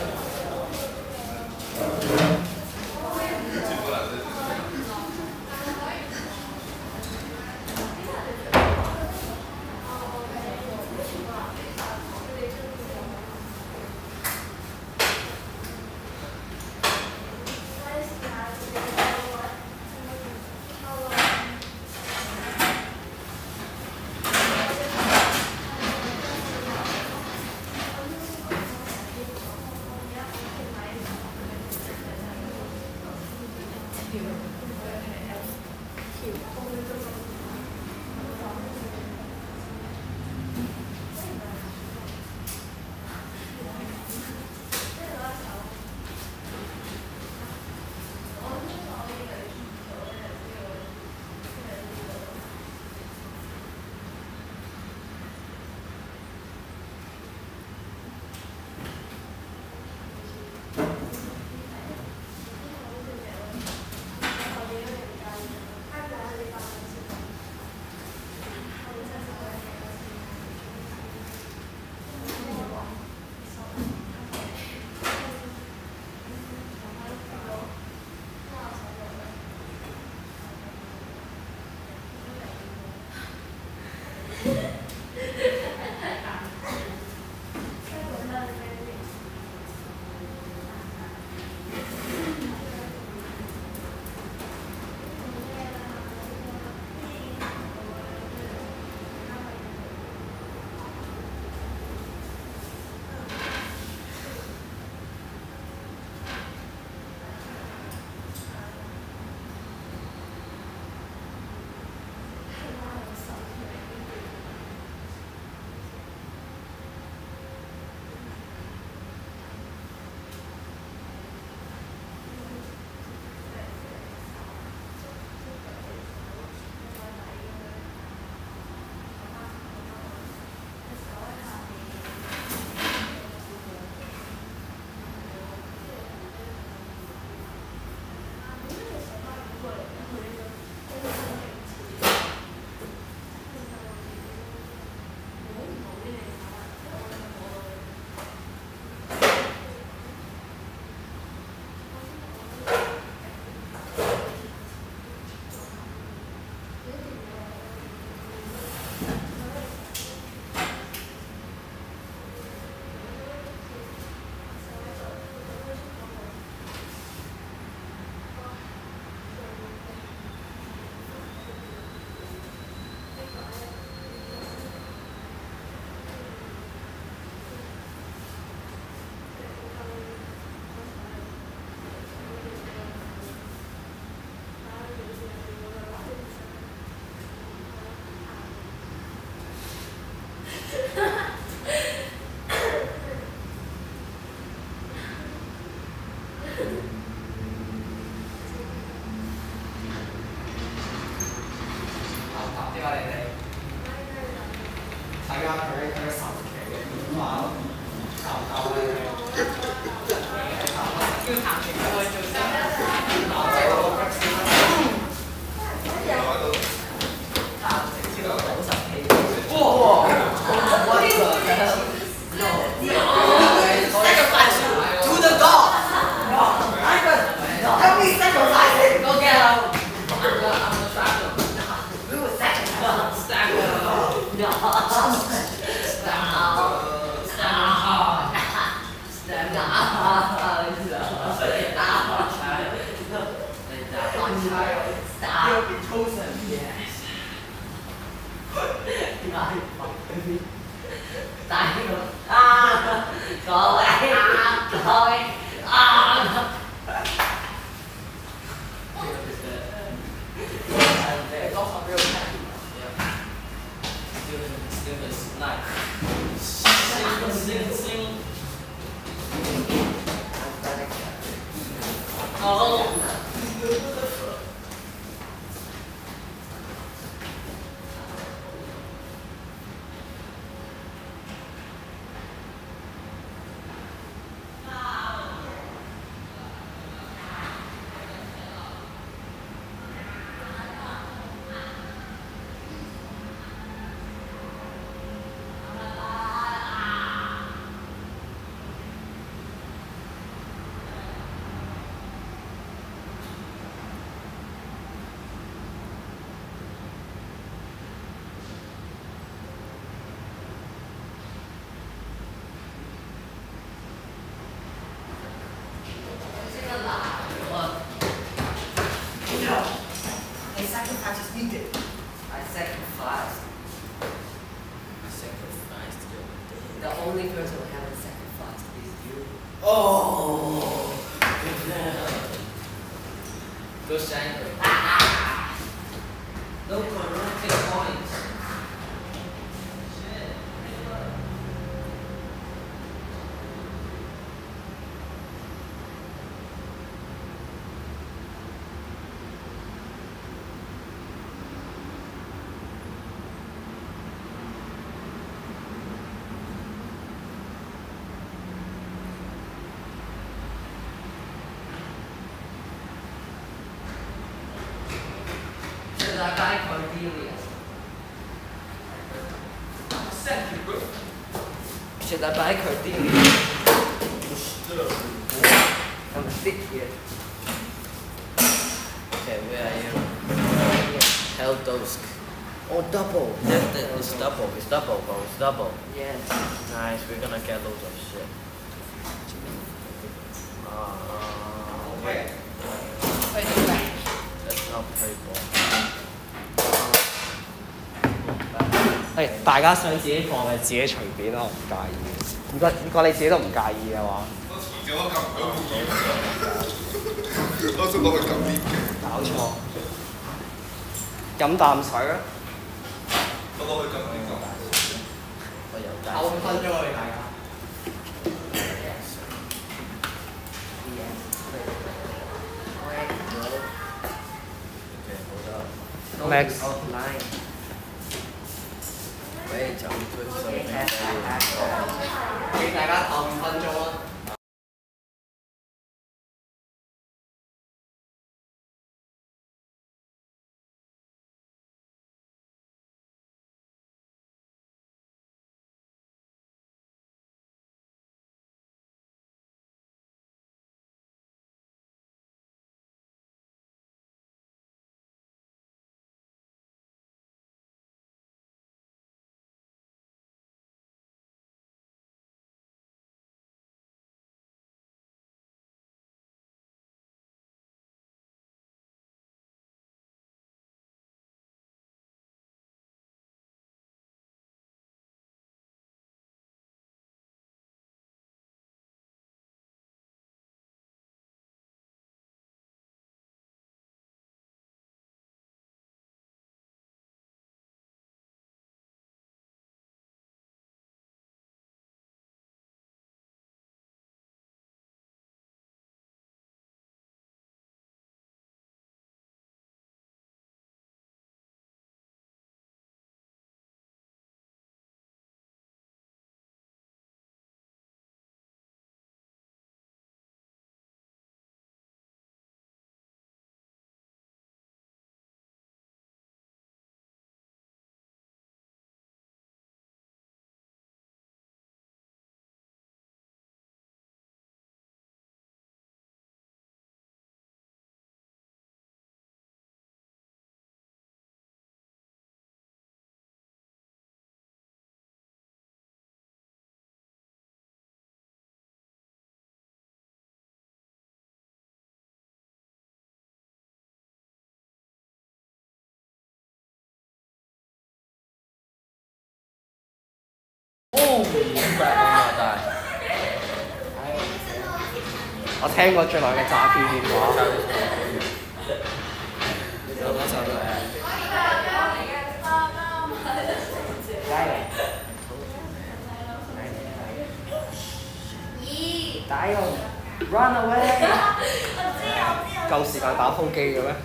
睇下佢神奇嘅變化咯，夠唔夠咧？要彈全部去做先。Should I buy Cordelia? I'm sick here. Okay, where are you? Heldosk. Oh, double. It's double. It's double, bro. It's double. Yes. Nice. We're gonna get loads of shit. Wait. That's not very cool. 係大家想自己放嘅自己隨便咯，我唔介意。如果你自己都唔介意嘅話，我遲咗撳唔到我想攞去撳啲嘅。搞錯。飲啖水啦。我攞去撳啲嘅。我有計。我分咗佢大家。Max。俾大家唞5分鐘啦。 我聽過最耐嘅詐騙電話。Run away！ 夠時間打鋪機嘅咩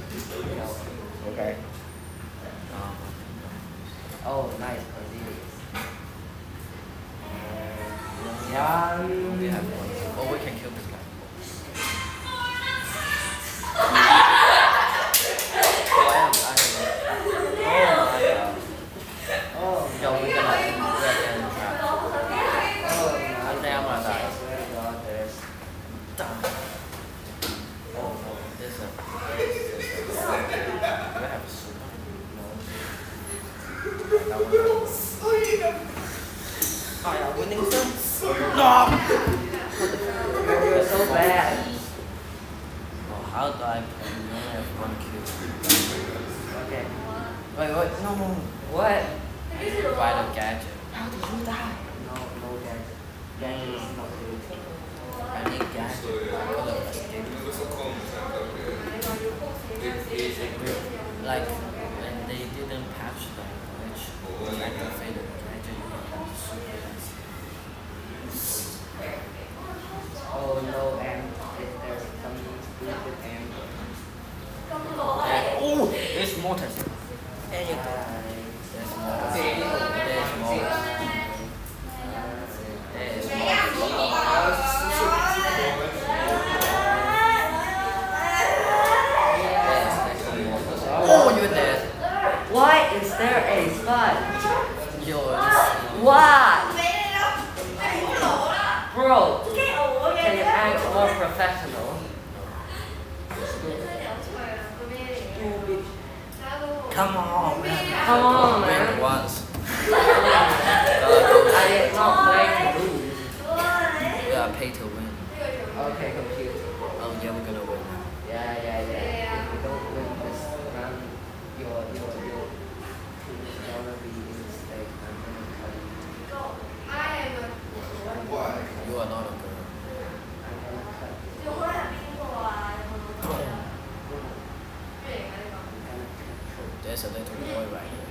？OK。Oh, nice, Cornelius. Or we can kill this guy. Yo, we're gonna trap. One day I'm gonna die. Oh no, this is do I have a soup? No. winning soon? No! You're so bad. Oh, how do I play? We only have one kill. Okay. Wait, no. What? Buy the gadget. How did you die? No gadget. Gadget is not good. I need gadget. I could have escaped. Like, when they didn't patch the glitch, activated the gadget, you can have super easy. Oh no, and if there's some stupid and Oh, there's mortars. And you there's mortars. There's mortars. There's Oh, you're dead. why is there a sponge? What? Bro, can you act more professional? Come on, man. Come on, man. Win once. I did not play to lose. Yeah, pay to win. Okay, computer. Oh, yeah, we're gonna win. Yeah. If you don't win this round, your team is gonna be in mistake. I'm gonna cut you. You are not a girl. I'm gonna cut you. There's a little boy right here.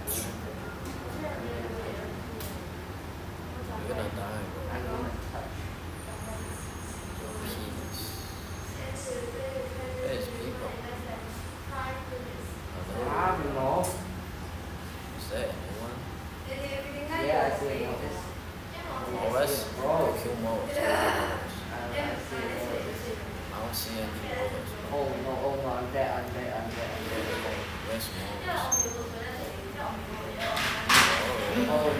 You're gonna die, bro. I'm gonna touch. Your penis. There's people. Hello? No. Is there anyone? Yeah, I see Mortis. Morris? Bro. Kill Morris. I see Mortis. I don't see any Morris. Oh no, I'm dead. Where's Morris? Oh no, 390.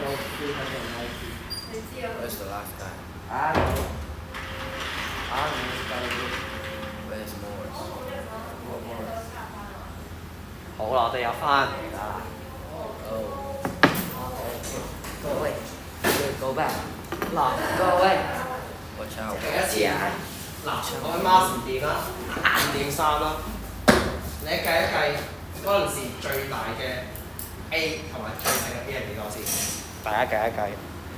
Where's the last guy? I don't know. Where's Morris? 好啦，我哋又翻嚟啦。 Oh. Go away. Go back. 嗱，go away。 Watch out. 第一次啊！嗱，我嘅 mask 唔掂啦，唔掂衫啦。你計一計嗰陣時最大嘅 A 同埋最細嘅 B 係幾多先？大家計一計。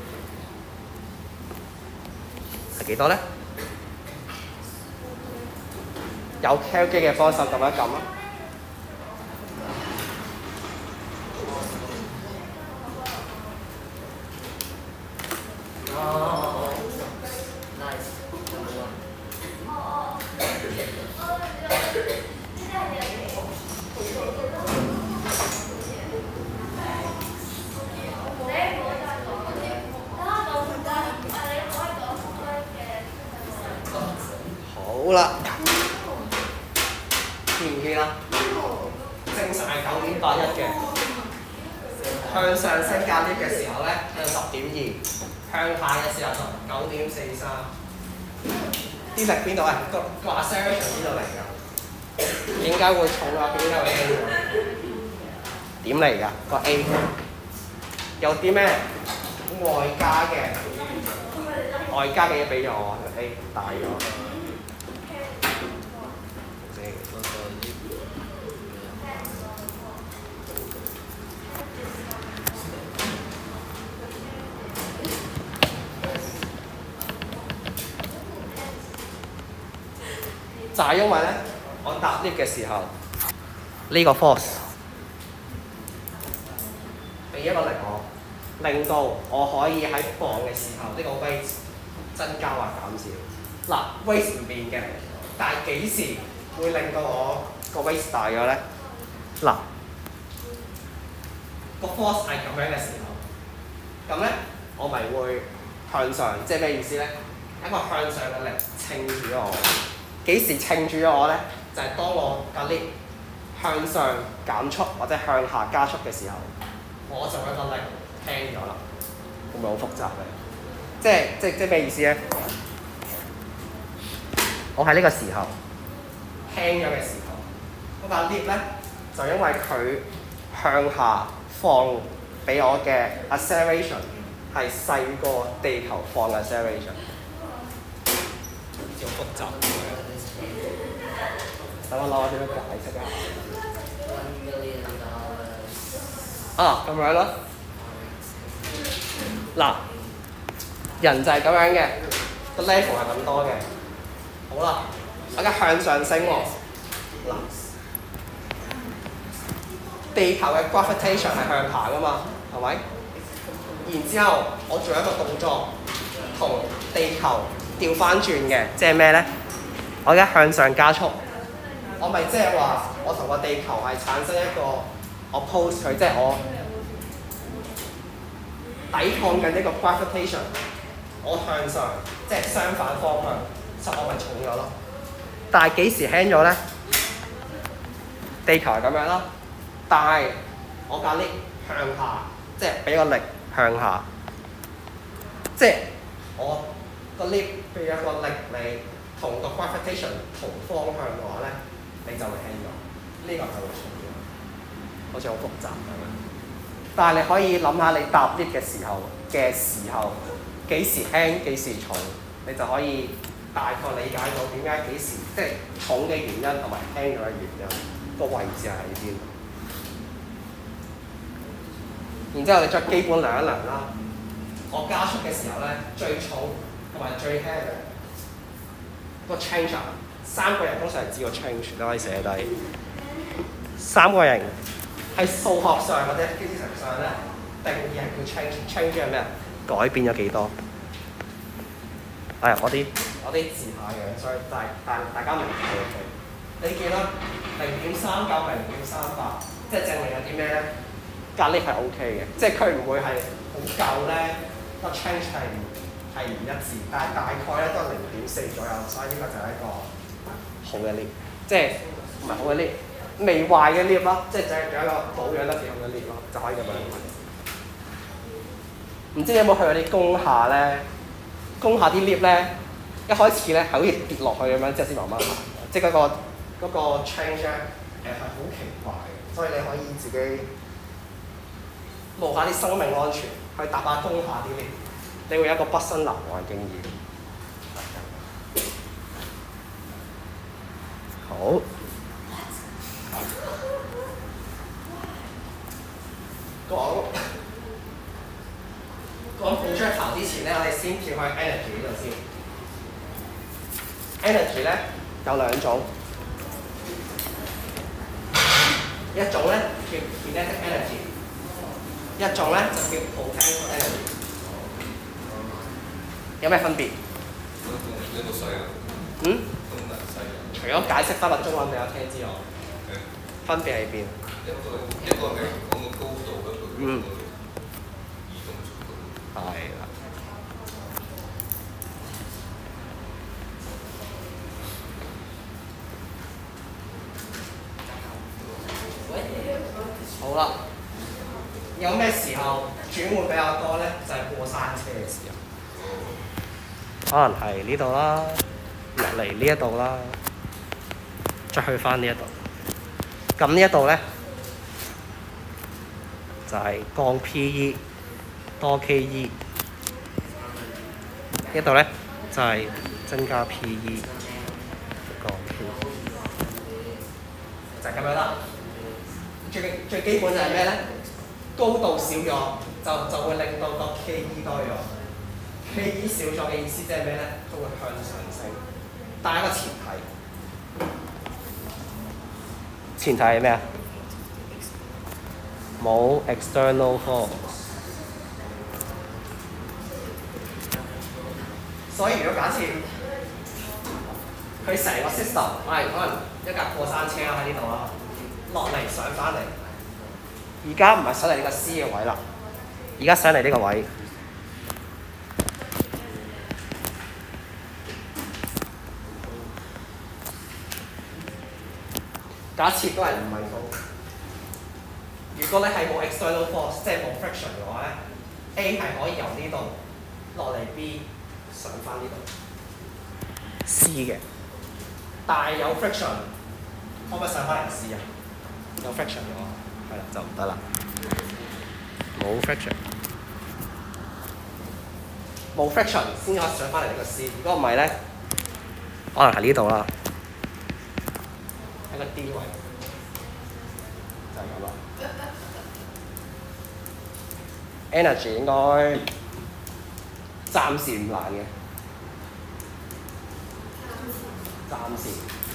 係幾多咧？有 cal 機嘅幫手撳一撳啊！哦 ，nice， 好啦，記唔記得？正常係9.81嘅，向上升加啲嘅時候咧，係10.2，向下嘅時候就9.43。啲力邊度啊？個 acceleration 邊度嚟㗎？點解會重啊？點解會輕咗？點嚟㗎？個 A 有啲咩外加嘅嘢俾咗我 ，A 大咗。 就係因為咧，我搭 lift 嘅時候，呢、個 force 俾一個力我，令到我可以喺放嘅時候，呢、個 weight 增加或減少。嗱 weight 唔變嘅，但係幾時會令到我個 weight 大咗咧？嗱，個 force 係咁樣嘅時候，咁咧我咪會向上，即係咩意思咧？一個向上嘅力撐住咗我。幾時撐住咗我咧？就係、當我架 lift 向上減速或者向下加速嘅時候，我就有個力輕咗啦。會唔會好複雜嘅？即係咩意思咧？我喺呢個時候輕咗嘅時候，嗰架 lift 咧就因為佢向下放俾我嘅 acceleration 係細過地球放嘅 acceleration， 好複雜。等我諗下點樣解釋啊！啊，咁樣咯。嗱，人就係咁樣嘅，個 level 係咁多嘅。好啦，我而家向上升喎。嗱，地球嘅 gravitation 係向下噶嘛，係咪？然之後我做一個動作，同地球調翻轉嘅，即係咩咧？我而家向上加速，我咪即係話我同個地球係產生一個 oppose 佢，即係我抵抗緊一個 gravitation， 我向上，即係相反方向，所以我咪重咗咯。但係幾時輕咗咧？地球係咁樣啦，但係我架 lift 向下，即係俾個力向下，即係我個 lift 俾一個力你同個 gravitation 同方向嘅話咧，你就會輕咗。呢、個就會重咗，好似好複雜咁樣。但係你可以諗下你搭 lift 嘅時候幾時輕幾時重，你就可以大概理解到點解幾時即係重嘅原因同埋輕咗嘅原因，個位置係喺邊。然之後你再基本量一量啦，我加速嘅時候咧，最重同埋最輕嘅個 change 三個人通常係知個 change，你可以寫低。三個人喺數學上或者機械上咧，定義係叫 change。change 係咩啊？改變咗幾多？我啲字下嘅，所以大家明嘅 OK。你記得0.39係0.38，即係證明有啲咩咧？隔離係 OK 嘅，即係佢唔會係好舊咧，個 change 係唔一致，但係大概咧都係0.4左右，所以呢個就係一個好嘅 lift， 即係唔係好嘅 lift， 未壞嘅 lift 咯，即係仲有一個保養得幾好嘅 lift 咯，就可以咁樣。唔知你有冇去過啲工廈咧？工廈啲 lift 咧，一開始咧係好似跌落去咁樣，之後先慢慢行，即係嗰個 change 咧係好奇怪嘅，所以你可以自己冒下啲生命安全，去搭下工廈啲 lift， 你會有一個畢生難忘嘅經驗。好。講 projectile 之前咧，我哋先跳去 energy 呢度先。energy 咧有兩種，一種咧叫 kinetic energy， 一種咧就叫 potential energy。有咩分別？ 呢個細啊？ 嗯？ 咁大細啊？ 除咗解釋翻個中文俾我聽之外，分別喺邊？ 一個係講個高度，一個講個移動速度。 係啦。好啦，有咩時候轉換比較多咧？就係過山車嘅時候，可能係呢度啦，落嚟呢一度啦，再去翻呢一度。咁呢一度咧就係降 PE 多 KE， 呢度咧就係增加 PE 降 PE， 就係咁樣啦。最基本就係咩咧？高度少咗就會令到個 KE 多咗。KE 少咗嘅意思即係咩咧？都會向上升，但係一個前提， 前提係咩啊？冇 external force。所以如果假設佢成個 system，我係可能一架過山車喺呢度啦，落嚟上翻嚟，而家唔係上嚟呢個 C 嘅位啦，而家上嚟呢個位。假設都係唔係高。如果你係冇 external force， 即係冇 friction 嘅話咧 ，A 係可以由呢度落嚟 B 上翻呢度 C 嘅，但係有 friction， 可唔可以上翻嚟 C 啊？有 friction 嘅話，係啦就唔得啦。冇 friction， 冇 friction 先可以上翻嚟呢個 C。如果唔係咧，可能係呢度啦，喺個 D 位，就係咁啦。energy 應該暫時唔難嘅，暫時。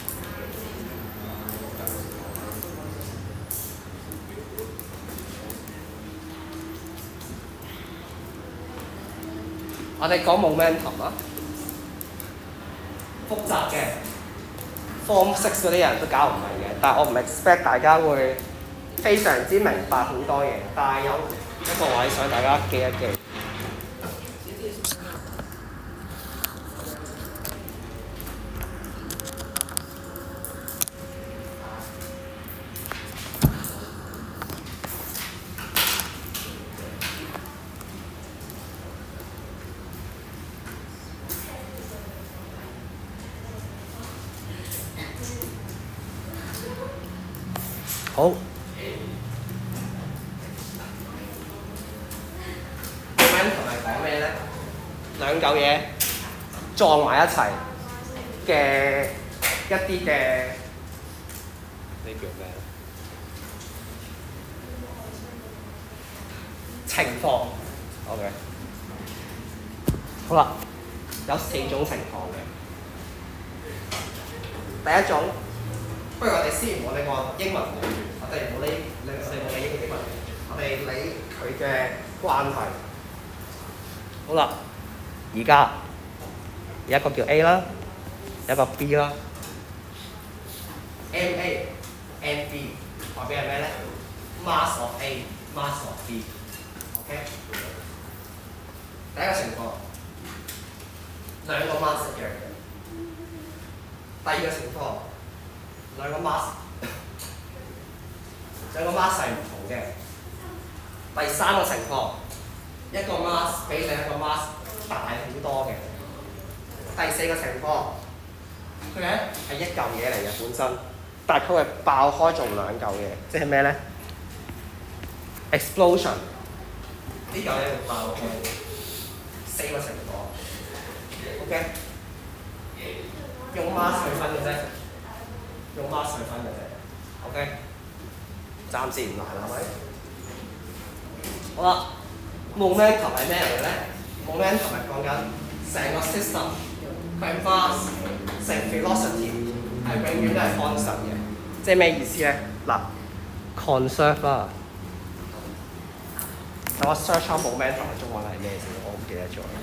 我哋講 momentum 啦，複雜嘅 Form 6嗰啲人都搞唔明嘅，但係我唔 expect 大家會非常之明白好多嘢，但係有一個位想大家記一記。好。momentum 係講咩咧？兩嚿嘢撞埋一齊嘅一啲嘅，呢叫咩咧？情況 ，OK。好啦，有4種情況嘅。第一種，不如我哋先唔好理個英文語言，我哋唔好理英文，我哋理佢嘅關係。好啦，而家有一個叫 A 啦，有一個 B 啦。MA and B 代表係咩咧 ？Mass of A, mass of B。OK。第一個情況，兩個 mass 一樣嘅。第二個情況，兩個 mass 係唔同嘅。第三個情況，一個 mass 比另一個 mass 大好多嘅。第四個情況，佢咧係一嚿嘢嚟嘅本身，但係佢係爆開做兩嚿嘢，即係咩咧 ？explosion 呢嚿嘢會爆開，四個情況。OK。用 mass 去分嘅啫，用 mass 去分嘅啫。OK。暫時唔難係咪？好啦 ，momentum 係咩嚟嘅咧 ？momentum 係講緊成個 system， 佢係 mass 乘 velocity 係永遠都係 constant 嘅，即係咩意思咧？嗱 ，conserve 啦。等我 search 下 momentum 嘅中文係咩先，我唔記得咗。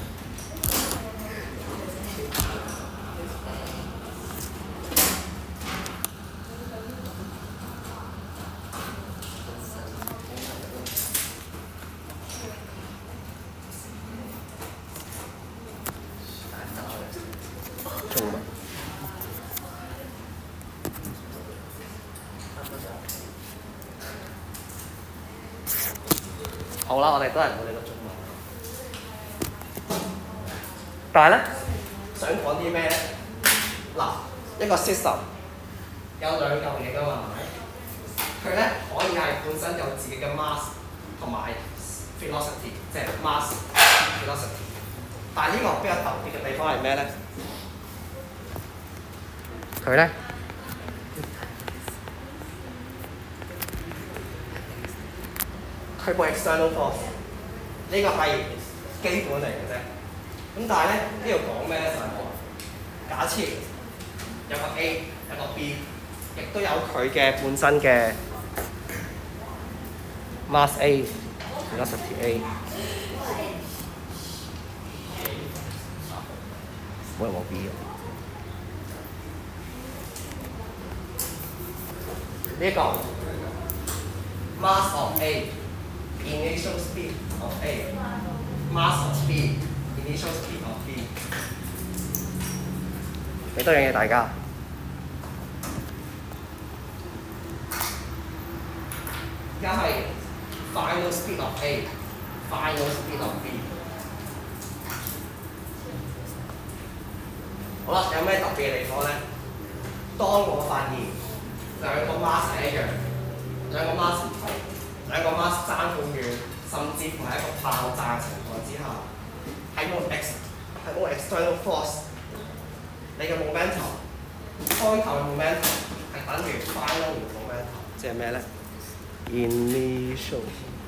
好啦，我哋都係唔好理個中文。但係咧，想講啲咩咧？嗱，一個 system 有兩嚿嘢㗎嘛，係咪？佢咧可以係本身有自己嘅 mass 同埋 velocity， 即係 mass velocity。但係呢個比較特別嘅地方係咩咧？佢咧佢冇 external force， 呢個係基本嚟嘅啫。咁但係咧呢度講咩咧？就係話，假設有個 A， 有個 B， 亦都有佢嘅本身嘅 mass A velocity A。冇人冇 B 嘅。呢個 mass of A initial speed of A mass of B initial speed of B。俾多樣嘢大家。而家係 final speed of A final speed of B。好啦，有咩特別嘅地方咧？當我發現兩個 mass 係一樣，兩個 mass 唔同，兩個 mass 爭好遠，甚至乎係一個爆炸嘅情況之下，係冇 external force， 你嘅 momentum 開頭嘅 momentum 係等於 final 嘅 momentum， 即係咩咧 ？Initial。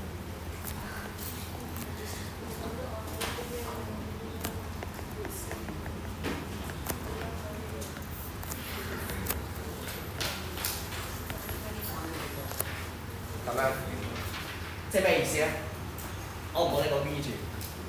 咁樣，即係咩意思咧？我唔好呢個 V 住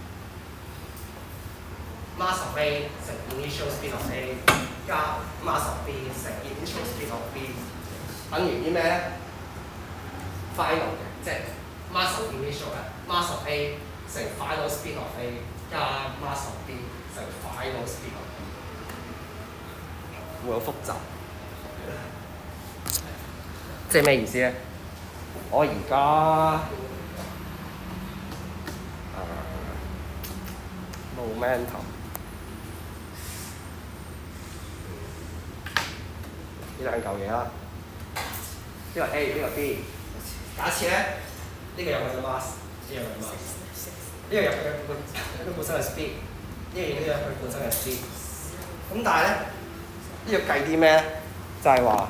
，mass of A 乘 initial speed of A 加 mass of B 乘 initial speed of B， 等於啲咩咧 ？final 嘅，即係 mass of initial 咧 ，mass of A 乘 final speed of A 加 mass of B 乘 final speed of B， 會好複雜。即係咩意思咧？我而家momentum 呢兩嚿嘢啦，呢個 A 呢個 B。假設咧，呢個有佢嘅 mass， 呢個有佢嘅 mass， 呢個有佢本身嘅 speed， 呢個亦都有佢本身嘅 speed。咁但係咧，呢個計啲咩咧？就係話。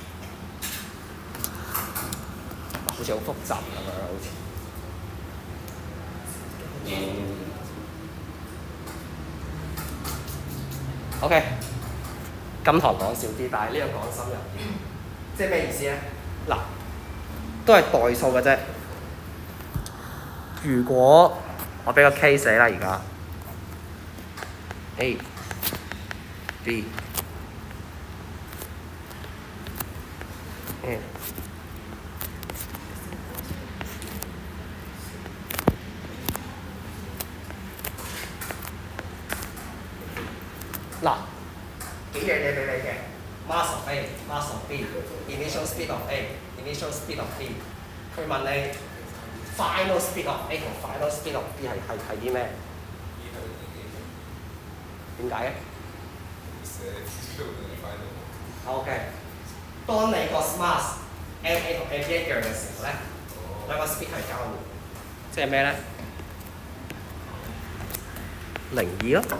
好似好複雜咁樣，好似。OK， 今堂講少啲，但係呢個講深入啲。即係咩意思咧？嗱，都係代數嘅啫。如果我俾個 case 你啦，而家 A B A。嗱，幾樣嘢俾你嘅 mass of A、mass of B、initial speed of A、initial speed of B。佢問你 final speed of A 同 final speed of B 係啲咩？點解嘅？OK， 當你個 mass MA 同 MB 一樣嘅時候咧，兩個 speed 係交換，即係咩咧？02咯。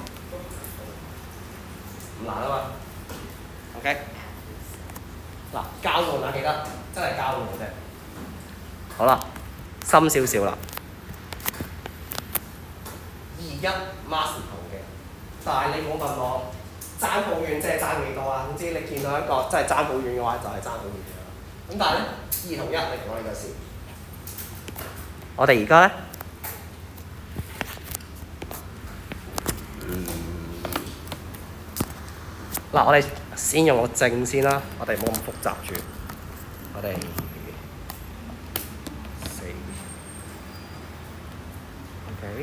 唔難啊嘛 ，OK。嗱，交換啊，記得真係交換嘅啫。好啦，深少少啦。21 mass 唔同嘅，但係你冇問我爭好遠，即係爭幾多啊？總之你見到一個真係爭好遠嘅話，就係爭好遠嘅啦。咁但係咧，2同1，你同我呢個先。我哋而家咧。嗱，我哋先用個正先啦，我哋冇咁複雜住。我哋4 ，OK，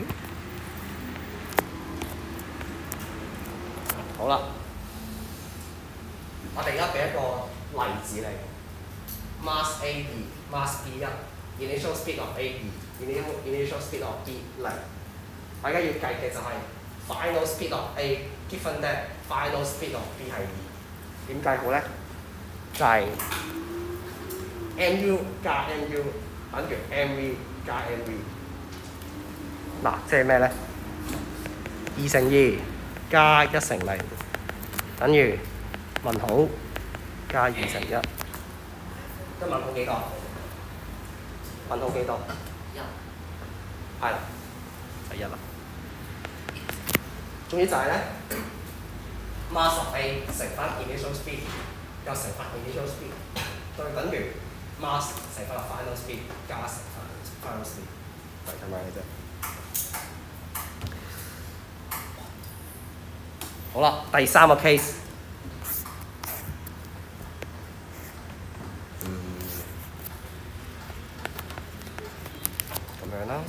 好啦，我哋而家俾一個例子你 ，mass A2，mass B1，initial speed of A2，initial speed of B0。大家要計嘅就係 final speed of A given that final speed of B 係2，點計好咧？就係 mu 加 mu 等於 mv 加 mv。嗱，即係咩咧？2乘2加1乘0等於問號加2乘1。咁問號幾多？問號幾多？1。係啦，就1啦。總之就係咧 ，mass of A 乘翻 initial speed 又乘翻 initial speed， 就等於 mass 乘翻個 final speed 加乘翻 final speed， 就係咁樣嘅啫。好啦，第三個 case。咁樣啦。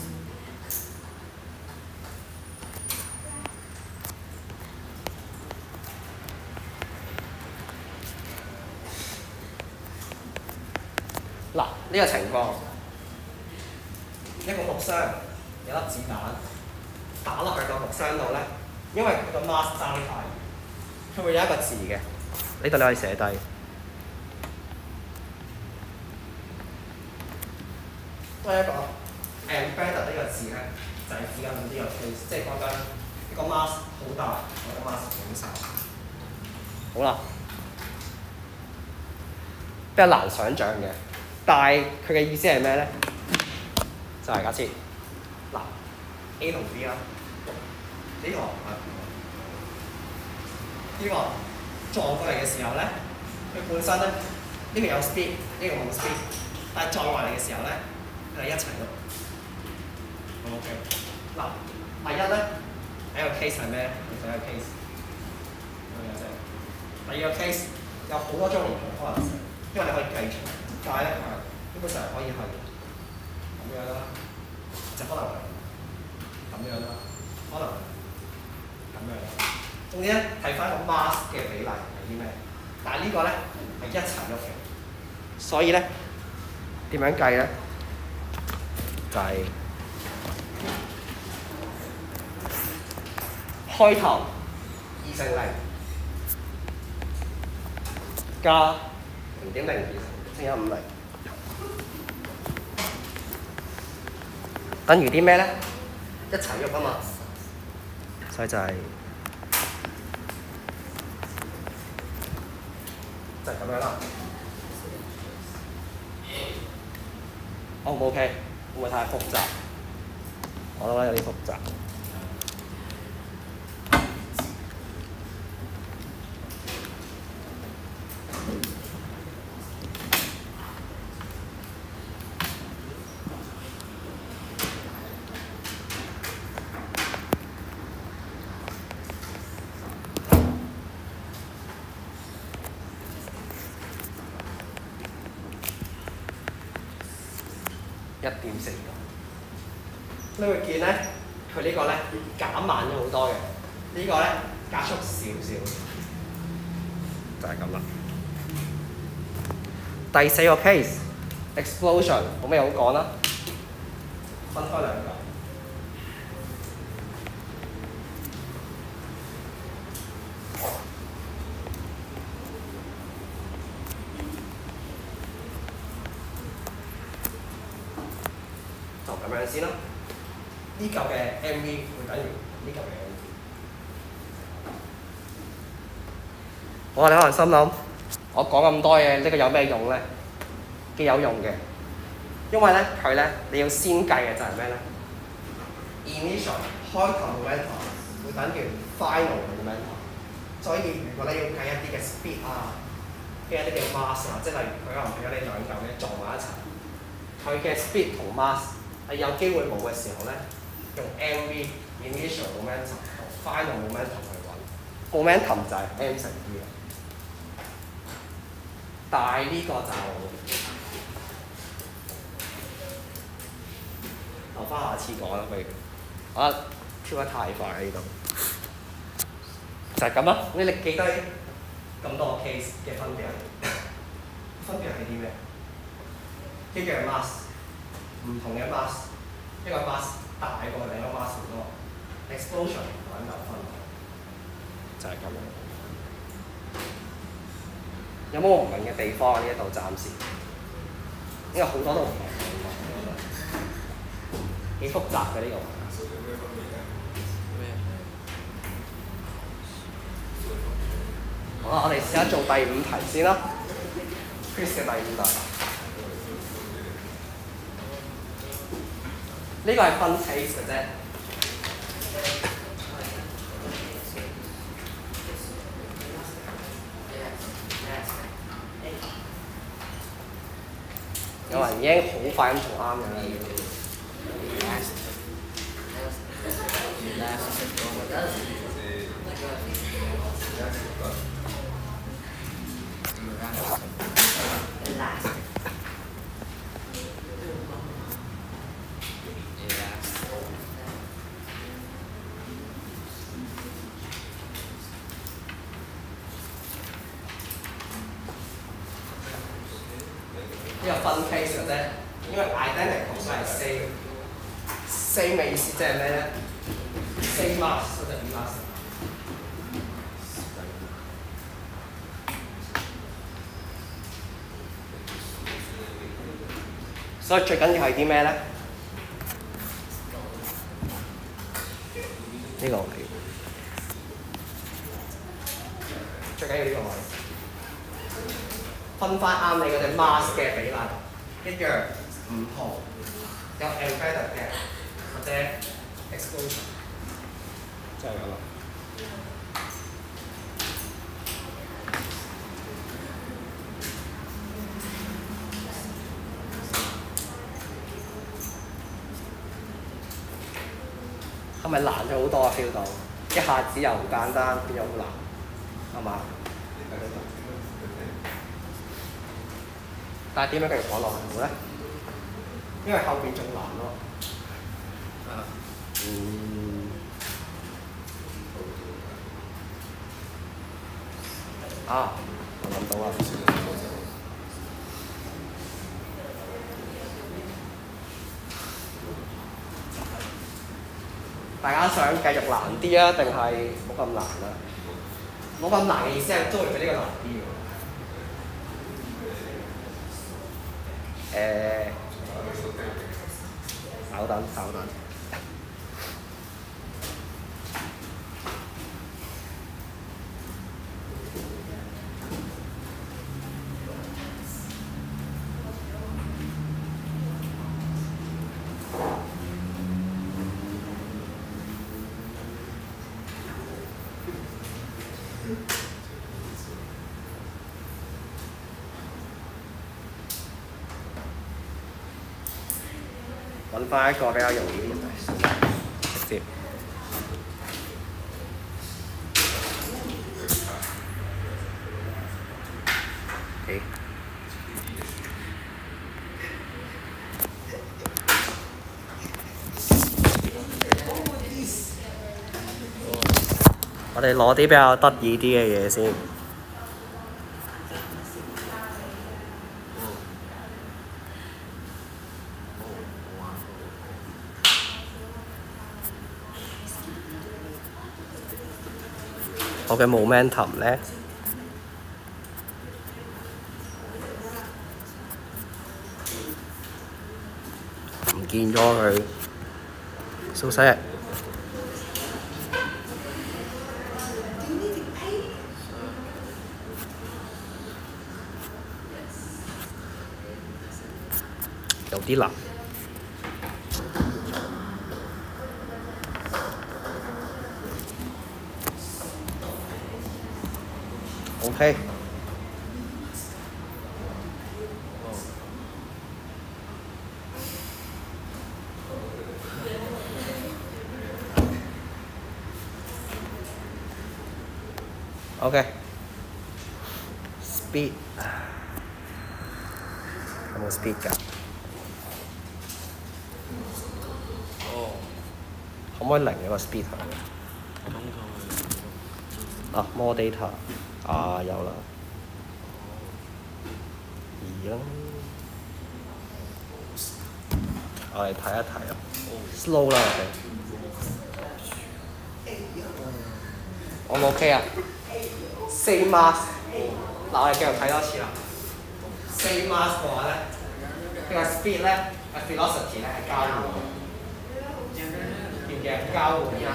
嗱，呢個情況，一個木箱有粒子彈打落去個木箱度咧，因為佢個 mass 爭太，佢會有一個字嘅，呢度你可以寫低。都係一個 embedded 呢個字咧，就係指緊呢個 case， 即係講緊一個 mass 好大，一個 mass 好細。好啦，比較難想像嘅。但係佢嘅意思係咩咧？就係假設嗱 A 同 B 啦，呢個撞過嚟嘅時候咧，佢本身咧呢個有 speed， 呢個冇 speed， 但係撞過嚟嘅時候咧，佢哋一齊喐。OK， 嗱，第一咧第一個 case 係咩？第一個 case 第二個 case 有好多種唔同可能性，因為你可以計出。但係咧，基本上可以係咁樣啦，就可能係咁樣啦，可能咁樣啦。總之咧，睇翻個 mass 嘅比例係啲咩？但係呢個咧係一齊喐嘅，所以咧點樣計咧？就係、開頭2乘0加0.02乘150，等於啲咩咧？一齊喐啊嘛，所以就係咁樣啦。O 唔 OK？ 會唔會太複雜？我覺得有啲複雜。1.4，你會見咧，佢呢個咧減慢咗好多嘅，呢個咧加速少少，就係咁啦。第四個 case explosion 冇咩好講啦，分開兩個。咁樣先啦，呢嚿嘅 mv 會等於呢嚿嘅 mv。你可能心諗，我講咁多嘢，呢個有咩用咧？幾有用嘅，因為咧佢咧你要先計嘅就係咩咧 ？initial 開頭 momentum 會等於 final momentum， 所以如果你要計一啲嘅 speed 啊，計一啲嘅 mass 啊，即係例如佢可能俾咗你兩嚿嘢撞埋一齊，佢嘅 speed 同 mass。係有機會冇嘅時候咧，用 mv initial momentum 同 final momentum 去揾 momentum 就係 m 乘 v 啦。但係呢個就留翻下次講啦，不如我跳得太快呢度，就係咁啦。你記低咁多個 case 嘅分別，分別係啲咩？一樣 mass。唔同嘅 mass， 一個 mass 大過另一個 mass 好多 ，explosion 揾流分，就係咁樣。有冇唔明嘅地方啊？呢一度暫時，因為好多都唔明，幾複雜嘅呢個。好啦，我哋試下做第5題先啦 ，Chris 嘅第5題。呢個係分 case 嘅啫。 有人已經好快咁做啱嘅啦。呢個分 case 嘅啫，因為 identical 都係 same 嘅意思即係咩咧 ？same mass 嗰就 mass。所以最緊要係啲咩咧？呢個位，最緊要呢個位。分翻啱你嗰隻 mask 嘅比例，一樣唔同，有 embedded 嘅或者 exclusion， 就係咁啦。係咪難咗好多啊 ？feel 到一下子由好簡單變咗好難，係嘛？但係點樣繼續講落去好咧？因為後邊仲難咯。我諗到啦。大家想繼續難啲啊，定係冇咁難啊？冇咁難嘅意思係都會比呢個難啲嘅。稍等。揾翻一個比較容易啲嘅，直接。Okay. 我哋攞啲比較得意啲嘅嘢先。我嘅 momentum 咧，唔見咗佢，蘇軾。有啲難。OK。OK。Speed。有冇 speed 㗎？可唔可以零一個 speed 啊？more data。有啦，2啦，我哋睇一睇啊 ，slow 啦我哋，O 唔 OK 啊 ？Same mask， 嗱我哋繼續睇多次啦。Same mask 嘅話咧，呢個 speed 咧，velocity 咧係交換嘅，見唔見？交換嘅。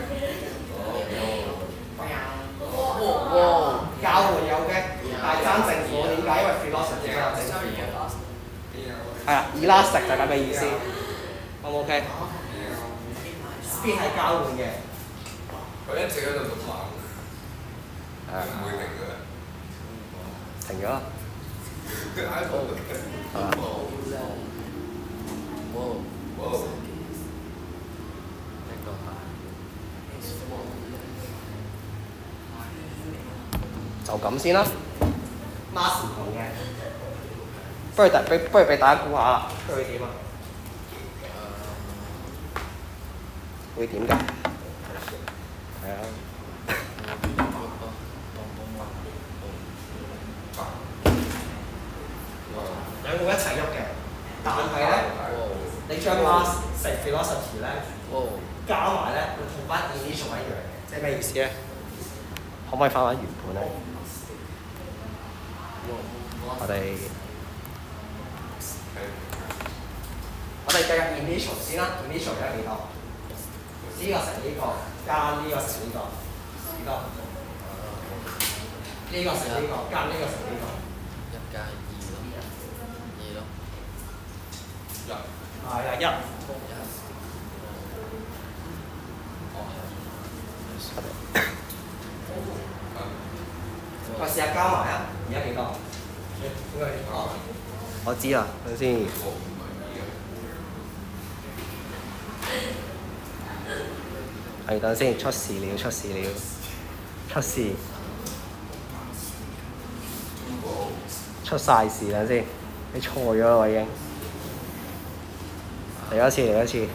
交換有嘅，但係爭正負點解？因為 velocity 都有正負。係啦 ，elastic 就係咁嘅意思。O 唔 OK？Speed 係交換嘅。 佢一直喺度讀慢，唔會停嘅。 停咗。 就咁先啦。Mask 唔同嘅，不如俾大家估下啦，佢會點啊？會點㗎？係啊。兩個一齊喐嘅，但係咧，你將 mask 食 philosophy 咧，加埋咧，會同翻 initial 一樣嘅，即係咩意思咧？可唔可以翻返原本咧？我哋計入 initial 先啦 ，initial 而家幾多？呢個乘呢個加呢個乘呢個，幾多？呢個乘呢個加呢個乘呢個。 1加2咯，2咯。 係啊，1。我試下加埋啊！而家幾多？我知啦，等陣先。係等陣先，出事了！出事！出晒事啦先，你錯咗啦我已經。嚟一次。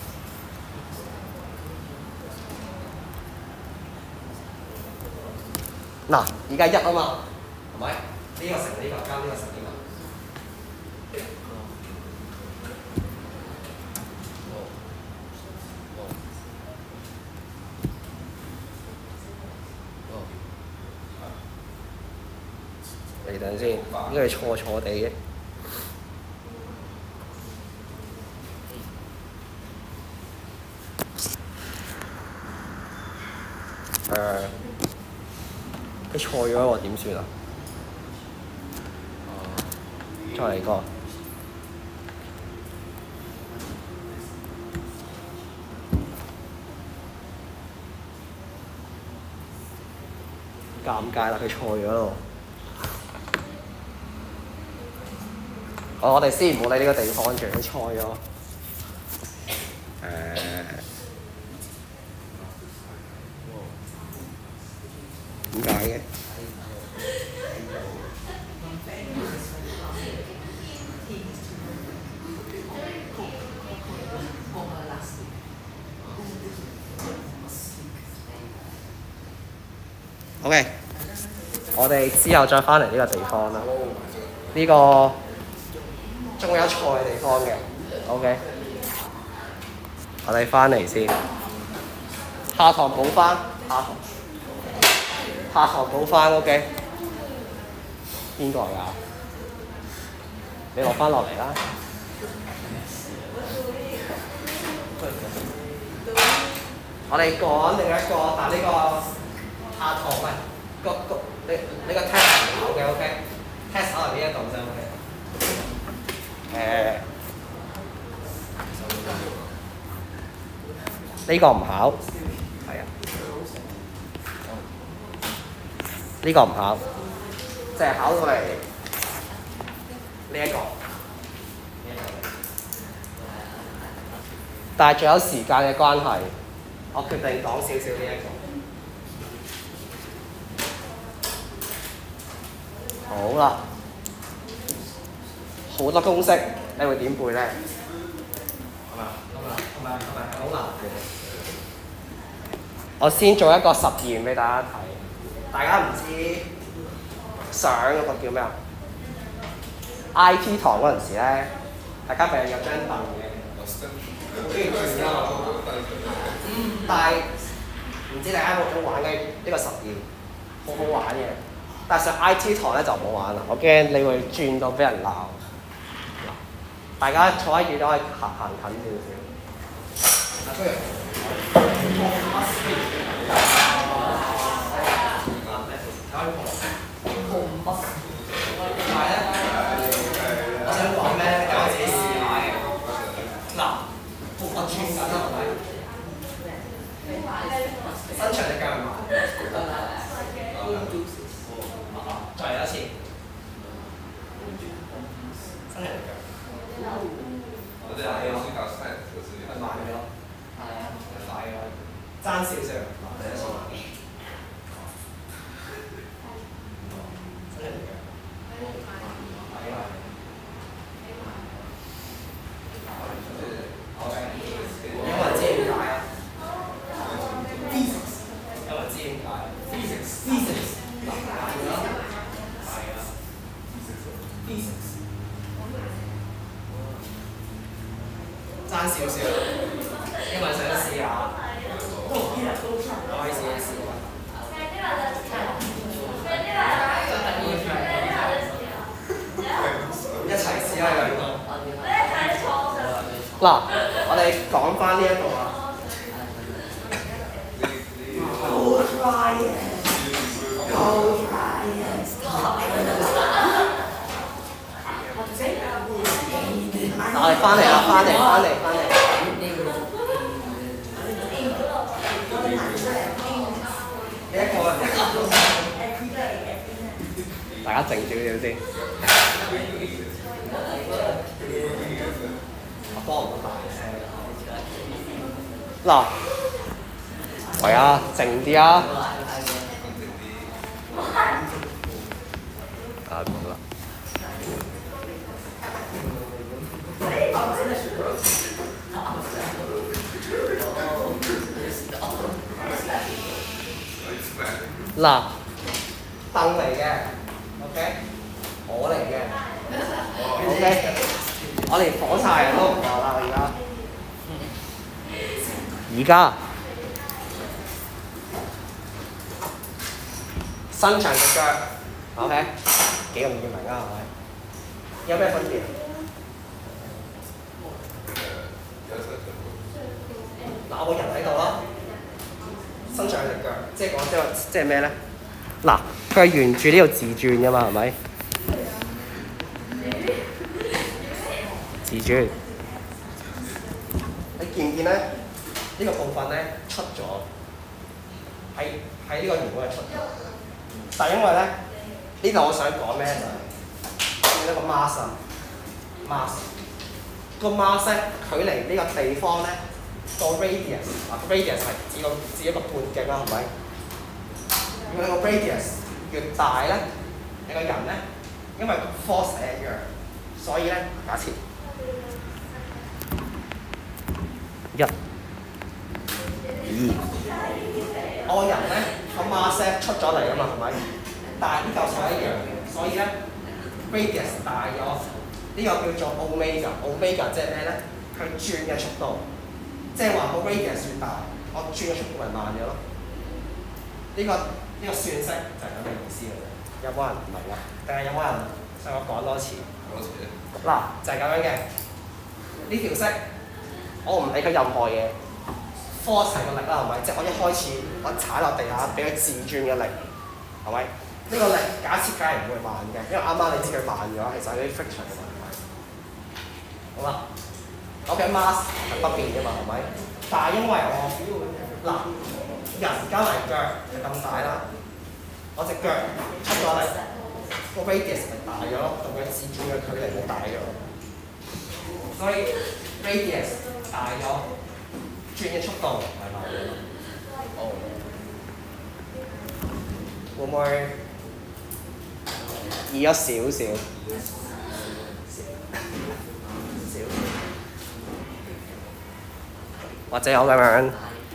嗱，而家1啊嘛，係咪？呢個乘呢個加呢個乘呢個。嚟等先，呢個係錯地嘅。你錯咗喎，點算啊？再嚟個。尷尬啦，佢錯咗咯。我哋先唔好理呢個地方住，佢錯咗。點解嘅？OK，我哋之後再翻嚟呢個地方啦。呢個仲有錯嘅地方嘅。OK，我哋翻嚟先，下堂補翻，下堂補翻 OK。邊個嚟㗎？你落翻落嚟啦。我哋講另一個，但呢個下堂喂，你個 test 唔考嘅 OK，test 考係邊一度啫 OK。呢個唔考，係啊。呢個唔考，就係考到嚟呢一個。但係仲有時間嘅關係，我決定講少少呢一個。好啦，好多公式，你會點背咧？係咪好難嘅？我先做一個實驗俾大家睇，大家唔知上嗰個叫咩啊 ？IT 堂嗰陣時咧，大家咪有張凳嘅，好中意轉㗎嘛。但係唔知大家有冇玩嘅呢個實驗，好好玩嘅。但係上 IT 堂咧就唔好玩啦，我驚你會轉到俾人鬧。大家坐喺度都可以行近少少。不如我想講咩？大家自己試下嘅。嗱，我轉緊啦，係咪？伸長隻腳埋。再嚟一次。 真係嚟㗎。 我哋係先教 science 嗰時， 係慢咗， 係啊， 快咗，爭少少。第一次。真係嚟㗎。係啊。有冇人知點解啊 ？Physics 有冇人知點解 ？Physics 嗱係啦，Physics 爭少少，因為想試下，我可以試一試啊！一齊試啦兩個。嗱，我哋講翻呢一個啊。我哋翻嚟啦，翻嚟。呢一個，大家靜少少先。我幫唔到大聲。嗱，喂啊，靜啲啊！啊，冇啦。嗱，凳嚟嘅 ，OK， 我嚟嘅 ，OK， 我連火柴人都唔攞啦，而家伸長隻腳 ，OK， 幾容易明啊，係咪？有咩分別？嗱，我個人喺度啦，伸長隻腳，即係咩咧？嗱，佢係沿住呢度自轉㗎嘛，係咪？自轉，你見唔見咧？呢個部分咧出咗，喺呢個原本係出咗，但係因為咧呢度我想講咩就係見到個 mask 啊 ，mask 個 mask 咧距離呢個地方咧個 radius 嗱個 radius 係指一個半徑啦，係咪？如果你個 radius 越大咧，你個人咧因為 force 係一樣，所以咧假設1、2，我個人咧個 mass 出咗嚟啊嘛，係咪？但係呢嚿數一樣嘅，所以咧 radius 大咗，呢個叫做 omega 即係咩咧？佢轉嘅速度，即係話個 radius 越大，我轉嘅速度咪慢咗咯。呢個算式就係咁嘅意思嘅啫。有冇人唔明啊？定係有冇人想我講多次？嗱，就係咁樣嘅呢條式。我唔理佢任何嘢 ，force 係個力啦，係咪？即係我一開始我踩落地下，俾佢自轉嘅力，係咪？呢個力假設梗係唔會慢嘅，因為啱啱你知佢慢咗，其實係啲 friction 嘅問題。好啦，我嘅 mass 係不變嘅嘛，係咪？但係因為我嗱人加埋腳係咁大啦，我隻腳出咗嚟，個 radius 係大咗咯，同佢自轉嘅距離係大咗，所以 radius 大咗，轉嘅速度係慢咗。哦，會唔會易咗少少？或者我咁樣，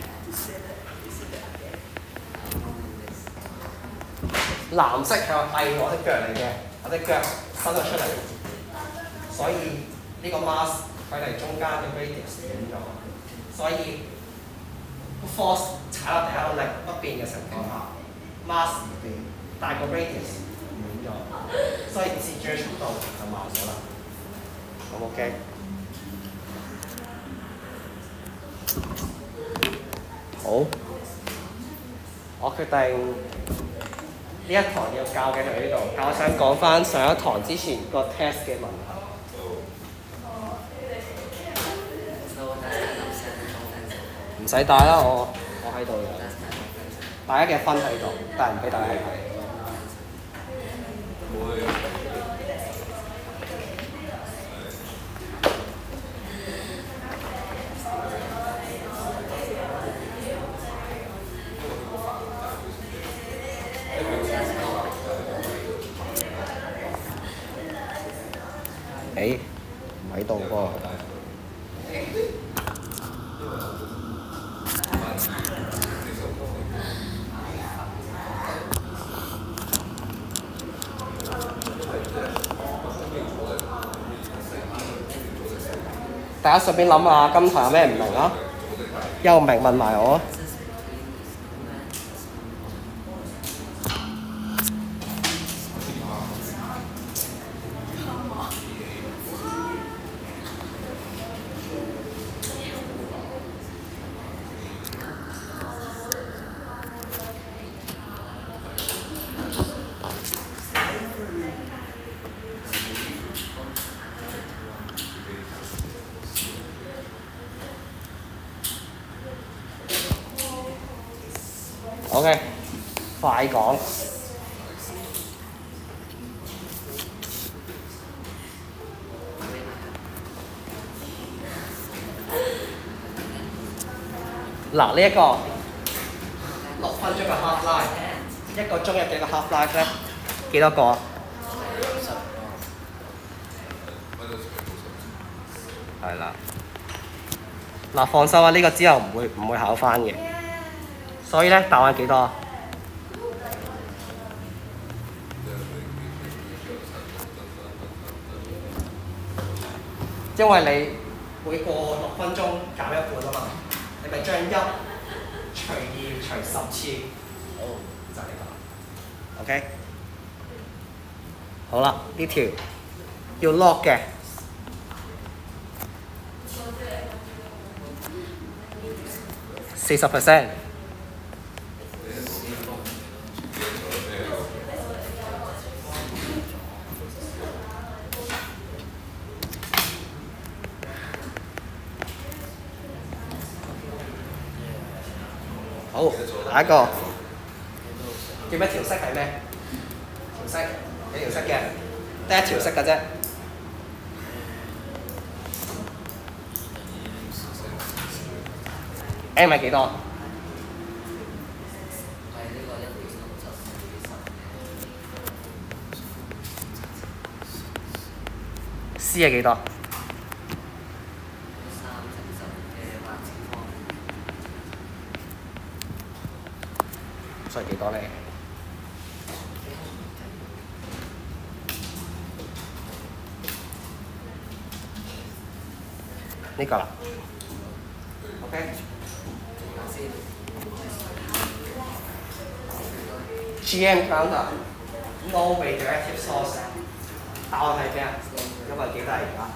藍色係我隻腳嚟嘅，我隻腳伸咗出嚟，所以呢個 mass 距離中間嘅 radius 遠咗，所以 force 踩落地下個力不變嘅情況下 ，mass 唔變，但係個 radius 遠咗，所以自轉速度就慢咗啦。好 OK？ 好，我決定呢一堂要教嘅喺呢度，但我想講翻上一堂之前個 test 嘅問題。唔使帶啦，我喺度嘅，大家嘅分喺度，但係唔俾大家睇。 唔喺度喎。大家順便諗下今堂有咩唔明啊？有唔明問埋我。OK， 快講。嗱，呢一個6分鐘嘅 half life， 1個鐘有幾個 half life 咧？幾多個啊？係啦。嗱，放心啊，呢個之後唔會考翻嘅。所以咧，答案幾多啊？因為你每個6分鐘減1半啊嘛，你咪將1除2除10次，就係呢個。OK， 好啦，呢條要 log 嘅。40%。好，下一個叫咩調色係咩？調色幾條色嘅？得一條色嘅啫。M 係幾多？C 係幾多？所以幾多咧？呢個啦。OK。GM counter no radioactive source， 答案係咩啊？因為幾大而家？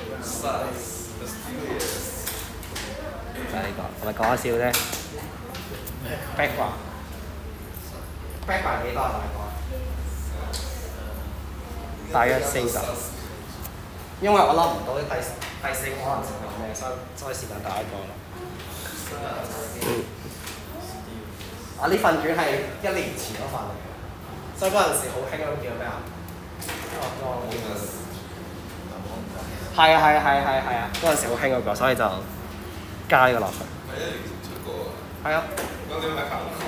就係呢個，我咪講下笑啫。background 幾多啊？大約40。因為我諗唔到第4個可能性係咩，所以時間打一個啦。啊！呢份卷係1年前嗰份嚟嘅，所以嗰陣時好興嗰種叫咩啊？係啊！嗰陣時好興嗰個，所以就加呢個落去。 係1年前出過啊。 係啊。 咁點咪考過？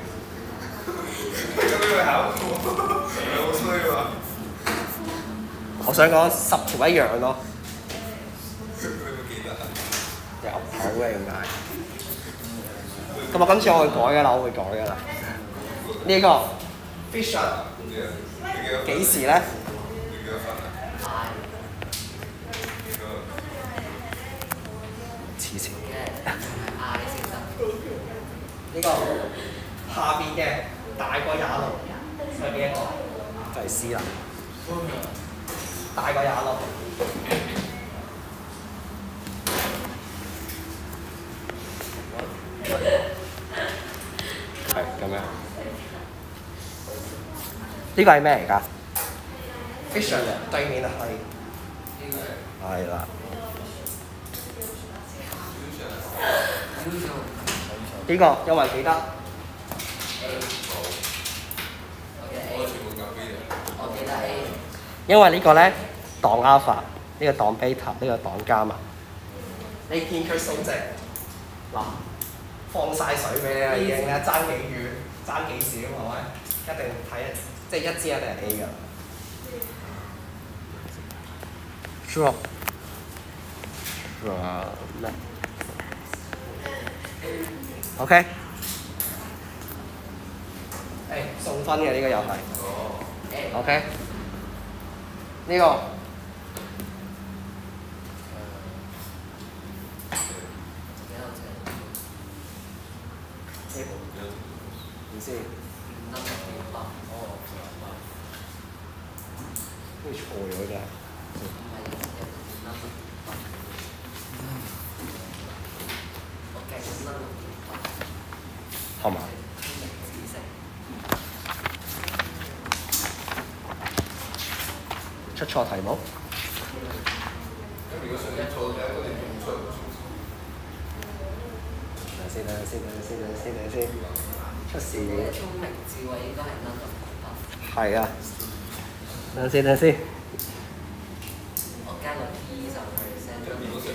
咁點咪考過？好衰喎！ 我想講10條一樣咯。 你會記得啊？ 有口嘅點解？咁我今次我會改㗎啦，我會改㗎啦。呢個 fission 幾時咧？黐線。呢個下邊嘅大過26，係邊一個？就係 C 啦。大過26。係咁樣。呢個係咩嚟㗎 ？Fission 對面係啦。呢個因為記得。因為呢個咧擋 alpha， 呢個擋 beta， 呢個擋伽馬。你見佢數值嗱，放晒水俾你啦，已經咧爭幾遠，爭幾少係咪？一定睇，即係1支一定係 A 㗎。Drop OK。送分嘅呢個又係。OK。呢個。唔知。好似錯咗真係。係嘛？出錯題目。等陣先，出事嘅。 聰明智慧應該係 none of the above。 係啊。等陣先。 我加個 P 上去 send。所以我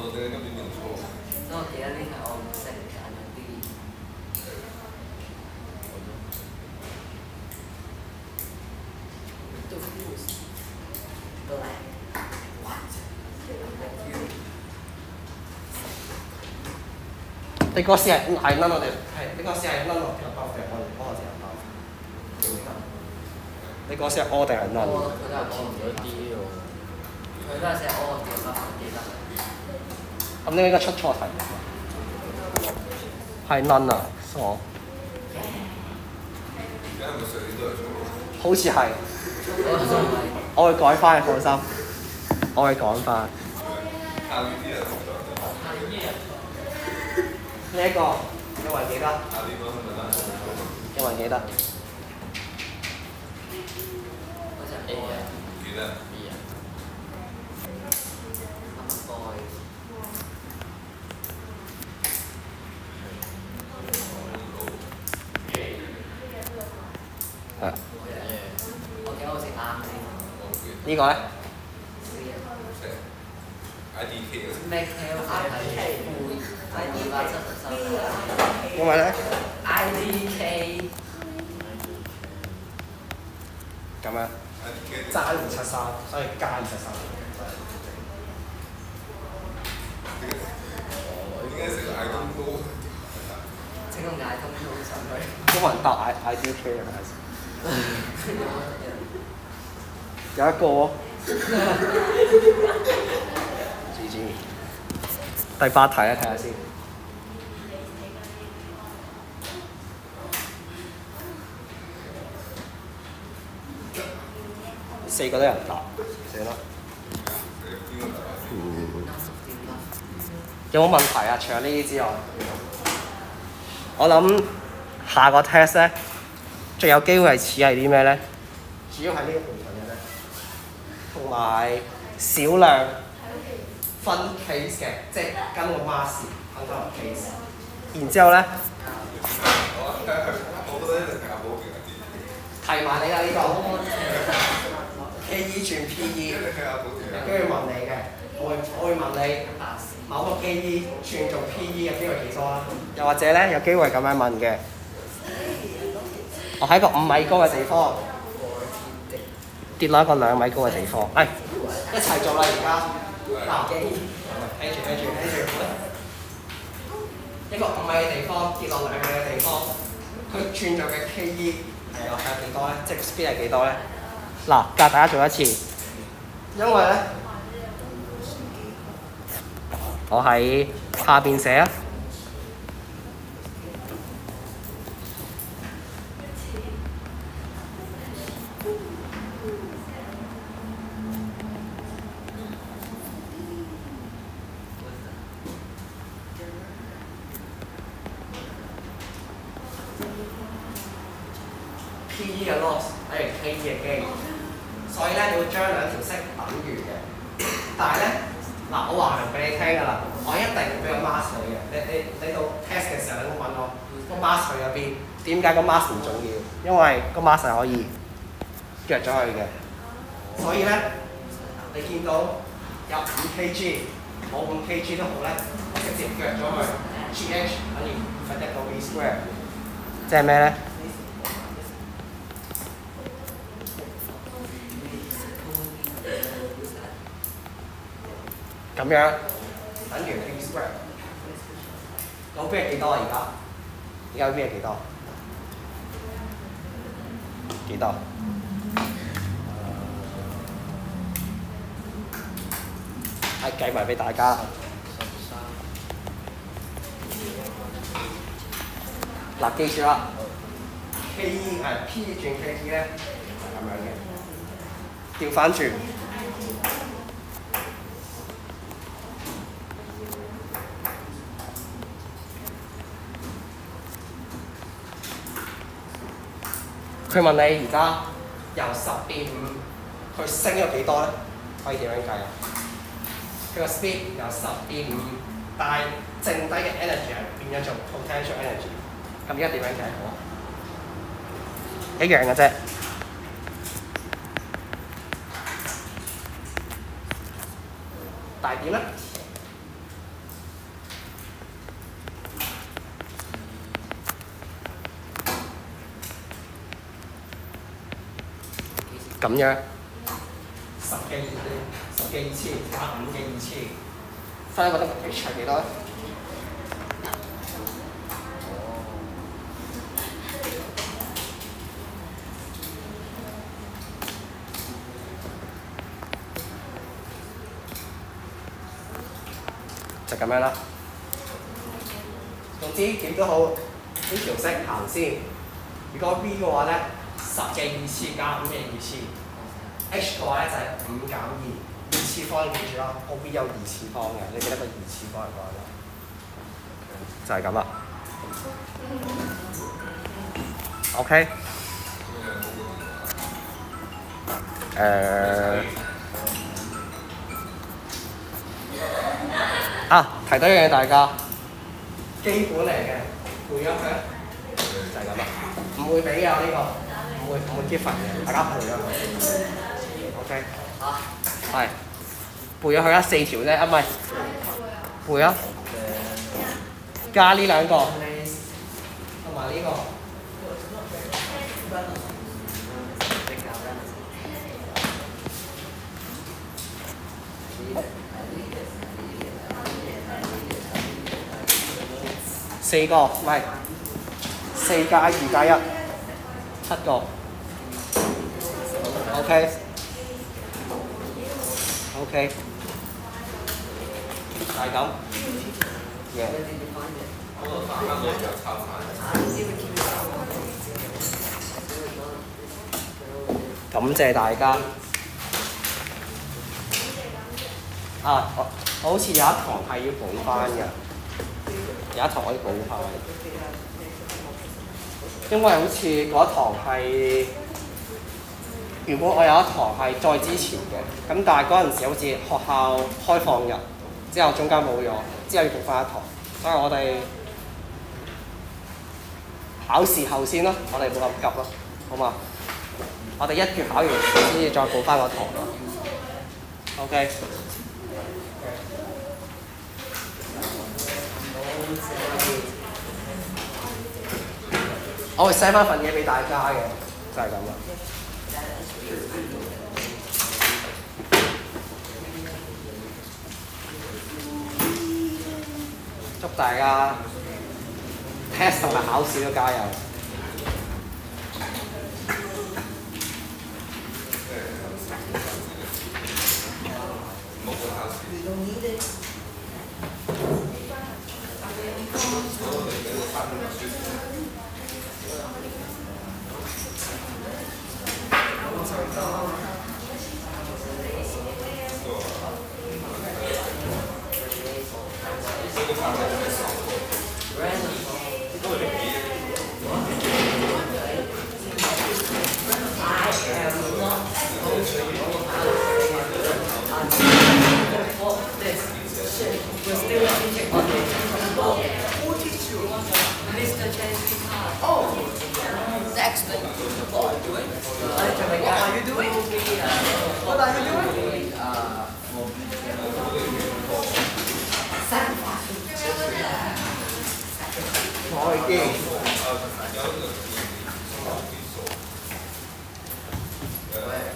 記得呢題我唔識揀咗啲。都嚟。 你嗰時係 none of the 係你嗰時係 none of the above 定係 all of the above？記唔記得？你嗰時係 all 定係 none？ 佢都係 all 咗啲喎。佢都係寫 all of the above，記得。 咁你應該出錯題目。係 none 啊，傻。 而家係咪上年都係錯？ 好似係。我會改翻，放心。我會講翻。 下面啲人呢一個有冇人記得？ 下年嗰係咪啦？ 有冇人記得？ 嗰隻 A 啊記得。 ，B 啊。boy。 係。 我記得好似啱先。 呢個咧 IDK 啊。 咩 K 好似係270 因為咧 IDK 咁樣爭273，所以加273。 點解成日嗌咁高？ 整個嗌咁高上去。 冇人答 IDK 啊，有一個喎。第8題啊，睇下先。4個都有人答，死啦！有冇問題啊？除咗呢啲之外，我諗下個 test 咧，最有機會係似係啲咩咧？主要係呢個部分嘅啫，同埋少量分 case 嘅，即係跟個 mask 分個 case。然之後咧， 我覺得呢個教保勁啲。 提埋你啦呢個 KE 轉 PE， 跟住問你嘅，我會問你某個 KE 轉做 PE 嘅機會幾多啦？又或者咧有機會咁樣問嘅，我喺個5米高嘅地方跌落一個2米高嘅地方，一齊做啦而家。嗱，聽住，一個5米嘅地方跌落2米嘅地方，佢轉做嘅 KE 又係幾多咧？即係 speed 係幾多咧？嗱，教大家做一次，因為咧，我喺下邊寫啊。PE 嘅 loss 等於 KE 嘅 gain，所以咧你要將兩條式等於嘅。但係咧，嗱我話明俾你聽㗎啦，我一定會俾個 mask 你嘅。你到 test 嘅時候，你會問我個 mask 去咗邊？點解個 mask 唔重要？因為個 mask 係可以約咗佢嘅。所以咧，你見到有5 kg， 冇5 kg 都好咧，我直接約咗佢 GH 等於2分1個 V square， 即係咩咧？咁樣等於 V square。老 B 係幾多啊？而家 V 係幾多？幾多？係計埋俾大家。嗱，記住啦 ，K 係 P 轉 KT 咧係咁樣嘅，調翻轉。佢問你而家由10.5佢升咗幾多咧？可以點樣計啊？佢個 speed 由10.5，但係剩低嘅 energy 係變咗做 potential energy。咁而家點樣計好啊？一樣嘅啫。但係點咧？咁樣10嘅2000加5嘅2000，所以我覺得 H 係幾多咧？就咁樣啦。總之點都好，呢條式行先。如果 V 嘅話咧，10嘅2000加5嘅2000。H 嘅話咧就係5減2，2次方記住啦，個 V 有2次方嘅，你記得個2次方係講啦，就係咁啦。OK。提多一樣嘢大家，基本嚟嘅，背咗佢，就係咁啦，唔會俾嘅呢個，唔會 give 分嘅，大家背咗佢。OK， 係背咗佢啦，4條啫，唔係背啊，加呢兩個，同埋呢個。4個，唔係4加2加1，7個。OK， 就係咁。感謝大家。我好似有一堂係要補翻嘅。有一堂可以補翻，因為好似嗰一堂係，如果我有一堂係再之前嘅，咁但係嗰陣時好似學校開放日，之後中間冇咗，之後要補翻一堂，所以我哋考試後先咯，我哋冇咁急咯，好嘛？我哋1月考完先至再補翻個堂咯。OK。我會 send 翻份嘢俾大家嘅，就係咁啦。祝大家 test 同埋考試都加油！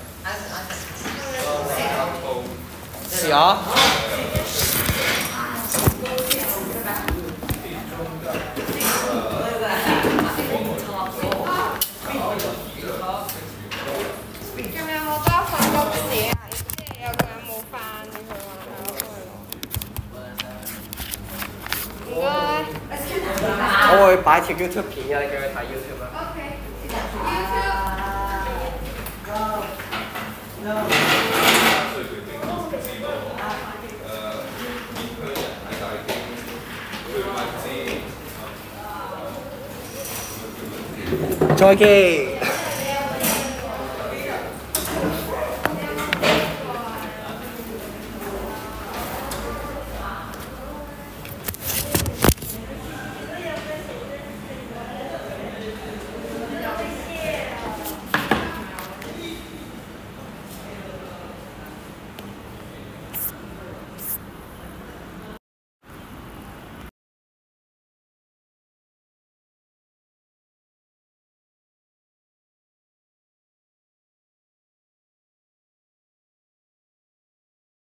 試下。 事啊？即係有個人冇翻，佢話係我去。唔該。 我會擺條 YouTube 片嘅，你叫佢睇 YouTube 啦。再見。